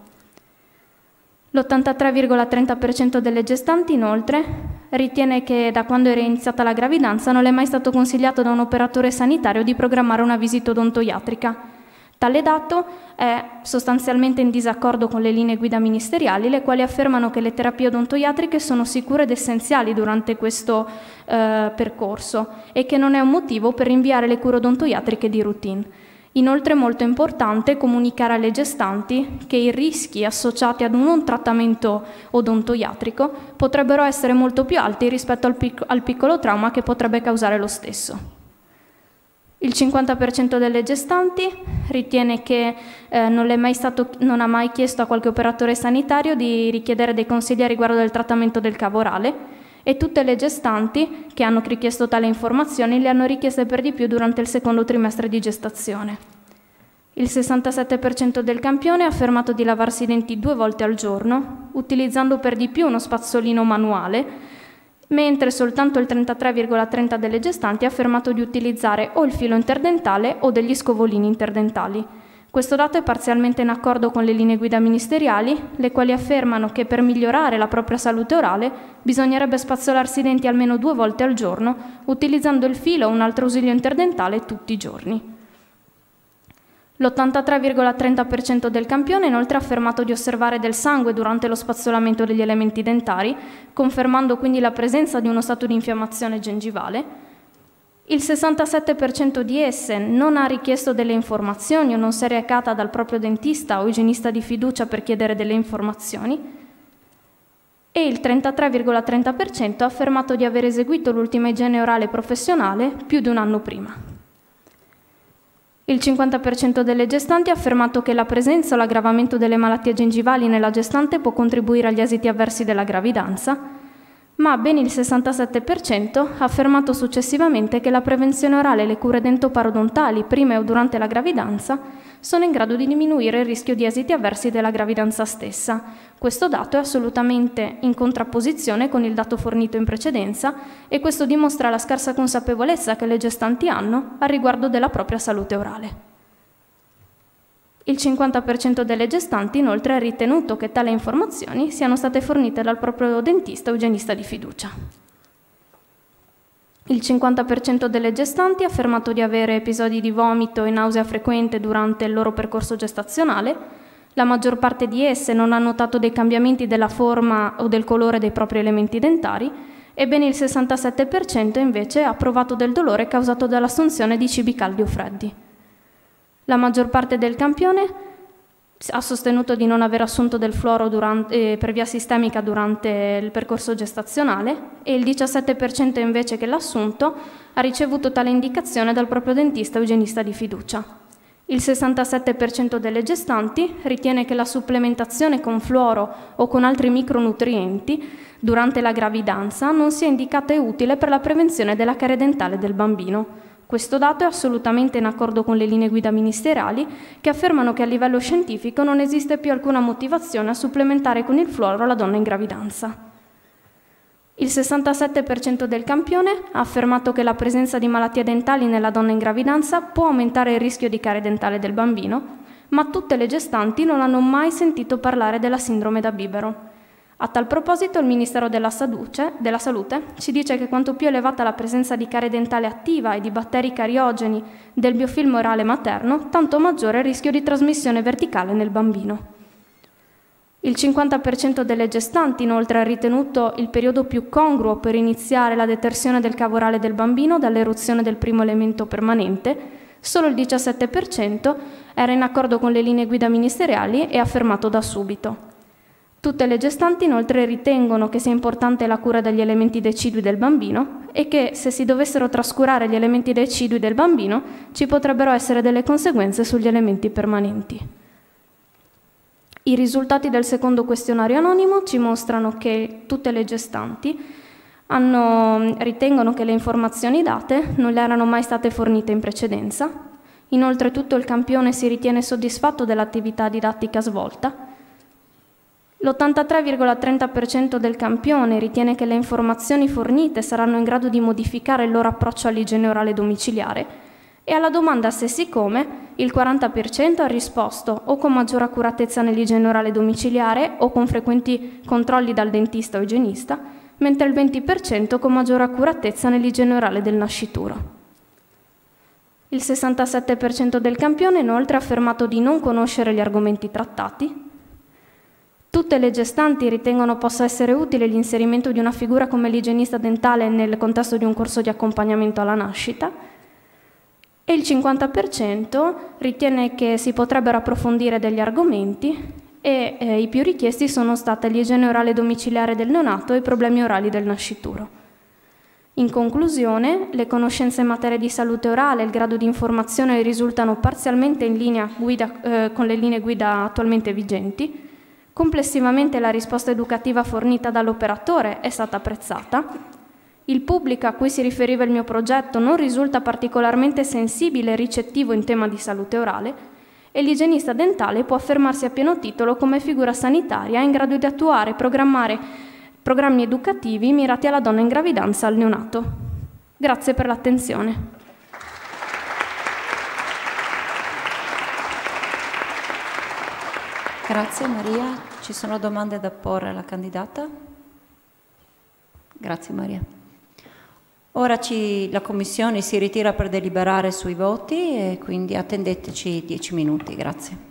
J: L'ottantatré virgola trenta per cento delle gestanti, inoltre, ritiene che da quando era iniziata la gravidanza non le è mai stato consigliato da un operatore sanitario di programmare una visita odontoiatrica. Tale dato è sostanzialmente in disaccordo con le linee guida ministeriali, le quali affermano che le terapie odontoiatriche sono sicure ed essenziali durante questo eh, percorso e che non è un motivo per rinviare le cure odontoiatriche di routine. Inoltre è molto importante comunicare alle gestanti che i rischi associati ad un trattamento odontoiatrico potrebbero essere molto più alti rispetto al, pic- al piccolo trauma che potrebbe causare lo stesso. Il cinquanta per cento delle gestanti ritiene che eh, non, è mai stato, non ha mai chiesto a qualche operatore sanitario di richiedere dei consigli a riguardo del trattamento del cavorale e tutte le gestanti che hanno richiesto tale informazioni le hanno richieste per di più durante il secondo trimestre di gestazione. Il sessantasette per cento del campione ha affermato di lavarsi i denti due volte al giorno, utilizzando per di più uno spazzolino manuale, mentre soltanto il trentatré virgola trenta delle gestanti ha affermato di utilizzare o il filo interdentale o degli scovolini interdentali. Questo dato è parzialmente in accordo con le linee guida ministeriali, le quali affermano che per migliorare la propria salute orale bisognerebbe spazzolarsi i denti almeno due volte al giorno, utilizzando il filo o un altro aussilio interdentale tutti i giorni. L'ottantatré virgola trenta per cento del campione inoltre ha affermato di osservare del sangue durante lo spazzolamento degli elementi dentari, confermando quindi la presenza di uno stato di infiammazione gengivale. Il sessantasette per cento di esse non ha richiesto delle informazioni o non si è recata dal proprio dentista o igienista di fiducia per chiedere delle informazioni. E il trentatré virgola trenta per cento ha affermato di aver eseguito l'ultima igiene orale professionale più di un anno prima. Il cinquanta per cento delle gestanti ha affermato che la presenza o l'aggravamento delle malattie gengivali nella gestante può contribuire agli esiti avversi della gravidanza, ma ben il sessantasette per cento ha affermato successivamente che la prevenzione orale e le cure dentoparodontali prima o durante la gravidanza sono in grado di diminuire il rischio di esiti avversi della gravidanza stessa. Questo dato è assolutamente in contrapposizione con il dato fornito in precedenza e questo dimostra la scarsa consapevolezza che le gestanti hanno a riguardo della propria salute orale. Il cinquanta per cento delle gestanti inoltre ha ritenuto che tali informazioni siano state fornite dal proprio dentista o igienista di fiducia. Il cinquanta per cento delle gestanti ha affermato di avere episodi di vomito e nausea frequente durante il loro percorso gestazionale. La maggior parte di esse non ha notato dei cambiamenti della forma o del colore dei propri elementi dentari e ben il sessantasette per cento invece ha provato del dolore causato dall'assunzione di cibi caldi o freddi. La maggior parte del campione ha sostenuto di non aver assunto del fluoro durante, eh, per via sistemica durante il percorso gestazionale e il diciassette per cento invece che l'ha assunto ha ricevuto tale indicazione dal proprio dentista o igienista di fiducia. Il sessantasette per cento delle gestanti ritiene che la supplementazione con fluoro o con altri micronutrienti durante la gravidanza non sia indicata e utile per la prevenzione della carie dentale del bambino. Questo dato è assolutamente in accordo con le linee guida ministeriali che affermano che a livello scientifico non esiste più alcuna motivazione a supplementare con il fluoro la donna in gravidanza. Il sessantasette per cento del campione ha affermato che la presenza di malattie dentali nella donna in gravidanza può aumentare il rischio di carie dentale del bambino, ma tutte le gestanti non hanno mai sentito parlare della sindrome da Bibero. A tal proposito il Ministero della Salute, della Salute ci dice che quanto più elevata la presenza di carie dentale attiva e di batteri cariogeni del biofilm orale materno, tanto maggiore è il rischio di trasmissione verticale nel bambino. Il cinquanta per cento delle gestanti inoltre ha ritenuto il periodo più congruo per iniziare la detersione del cavo orale del bambino dall'eruzione del primo elemento permanente, solo il diciassette per cento era in accordo con le linee guida ministeriali e affermato da subito. Tutte le gestanti inoltre ritengono che sia importante la cura degli elementi decidui del bambino e che se si dovessero trascurare gli elementi decidui del bambino ci potrebbero essere delle conseguenze sugli elementi permanenti. I risultati del secondo questionario anonimo ci mostrano che tutte le gestanti hanno, ritengono che le informazioni date non le erano mai state fornite in precedenza. Inoltre tutto il campione si ritiene soddisfatto dell'attività didattica svolta. L'ottantatré virgola trenta per cento del campione ritiene che le informazioni fornite saranno in grado di modificare il loro approccio all'igiene orale domiciliare e alla domanda se sì come, il quaranta per cento ha risposto o con maggiore accuratezza nell'igiene orale domiciliare o con frequenti controlli dal dentista o igienista, mentre il venti per cento con maggiore accuratezza nell'igiene orale del nascituro. Il sessantasette per cento del campione inoltre ha affermato di non conoscere gli argomenti trattati. Tutte le gestanti ritengono possa essere utile l'inserimento di una figura come l'igienista dentale nel contesto di un corso di accompagnamento alla nascita e il cinquanta per cento ritiene che si potrebbero approfondire degli argomenti e eh, i più richiesti sono state l'igiene orale domiciliare del neonato e i problemi orali del nascituro. In conclusione, le conoscenze in materia di salute orale e il grado di informazione risultano parzialmente in linea guida, eh, con le linee guida attualmente vigenti. Complessivamente la risposta educativa fornita dall'operatore è stata apprezzata. Il pubblico a cui si riferiva il mio progetto non risulta particolarmente sensibile e ricettivo in tema di salute orale e l'igienista dentale può affermarsi a pieno titolo come figura sanitaria in grado di attuare e programmare programmi educativi mirati alla donna in gravidanza e al neonato. Grazie per l'attenzione.
A: Grazie Maria. Ci sono domande da porre alla candidata? Grazie Maria. Ora ci, la Commissione si ritira per deliberare sui voti e quindi attendeteci dieci minuti. Grazie.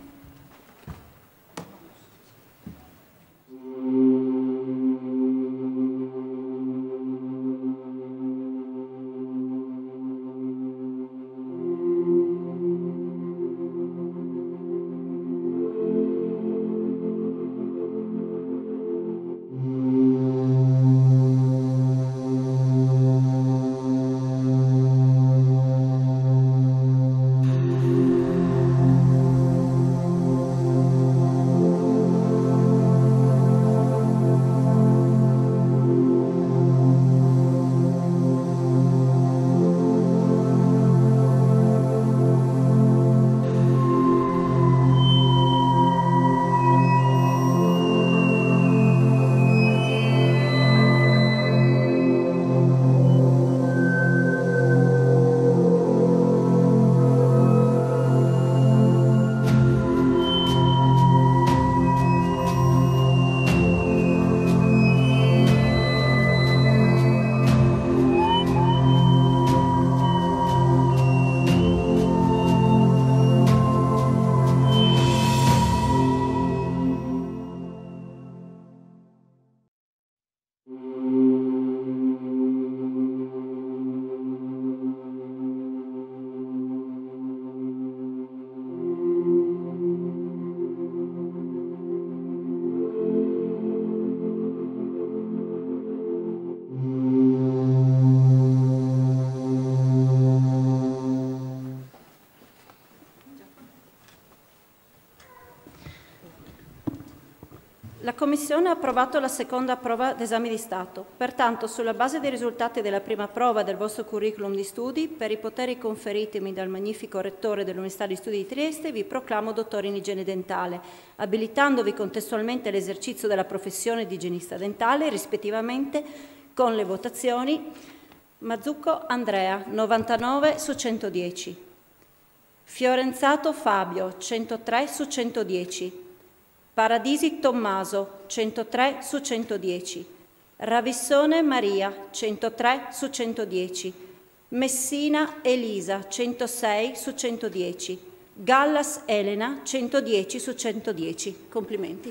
A: La Commissione ha approvato la seconda prova d'esame di Stato. Pertanto, sulla base dei risultati della prima prova del vostro curriculum di studi, per i poteri conferitemi dal magnifico Rettore dell'Università di Studi di Trieste, vi proclamo dottore in igiene dentale, abilitandovi contestualmente all'esercizio della professione di igienista dentale, rispettivamente con le votazioni Mazzucco Andrea, novantanove su centodieci, Fiorenzato Fabio, centotré su centodieci, Paradisi Tommaso, centotré su centodieci, Ravissone Maria, centotré su centodieci, Messina Elisa, centosei su centodieci, Gallas Elena, centodieci su centodieci. Complimenti.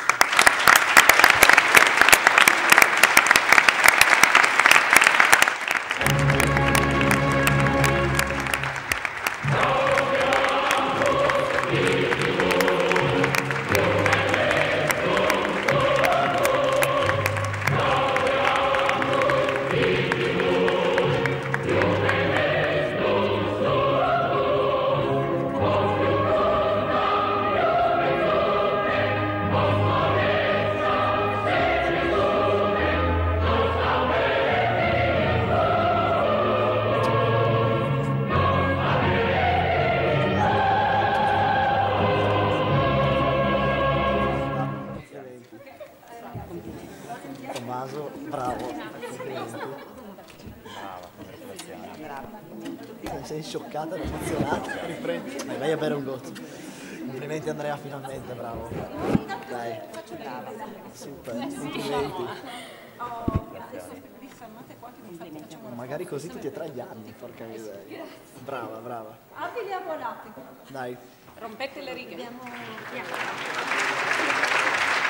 K: Tommaso, bravo. Brava, brava. Sei scioccata, emozionata, riprendi. Dai, vai a bere un goccio. Complimenti Andrea, finalmente, bravo. Dai, brava. Super, complimenti. Magari così tutti e tre gli anni, porca miseria. Brava, brava.
A: Abili a volati.
K: Dai.
L: Rompete le righe.
A: Abbiamo...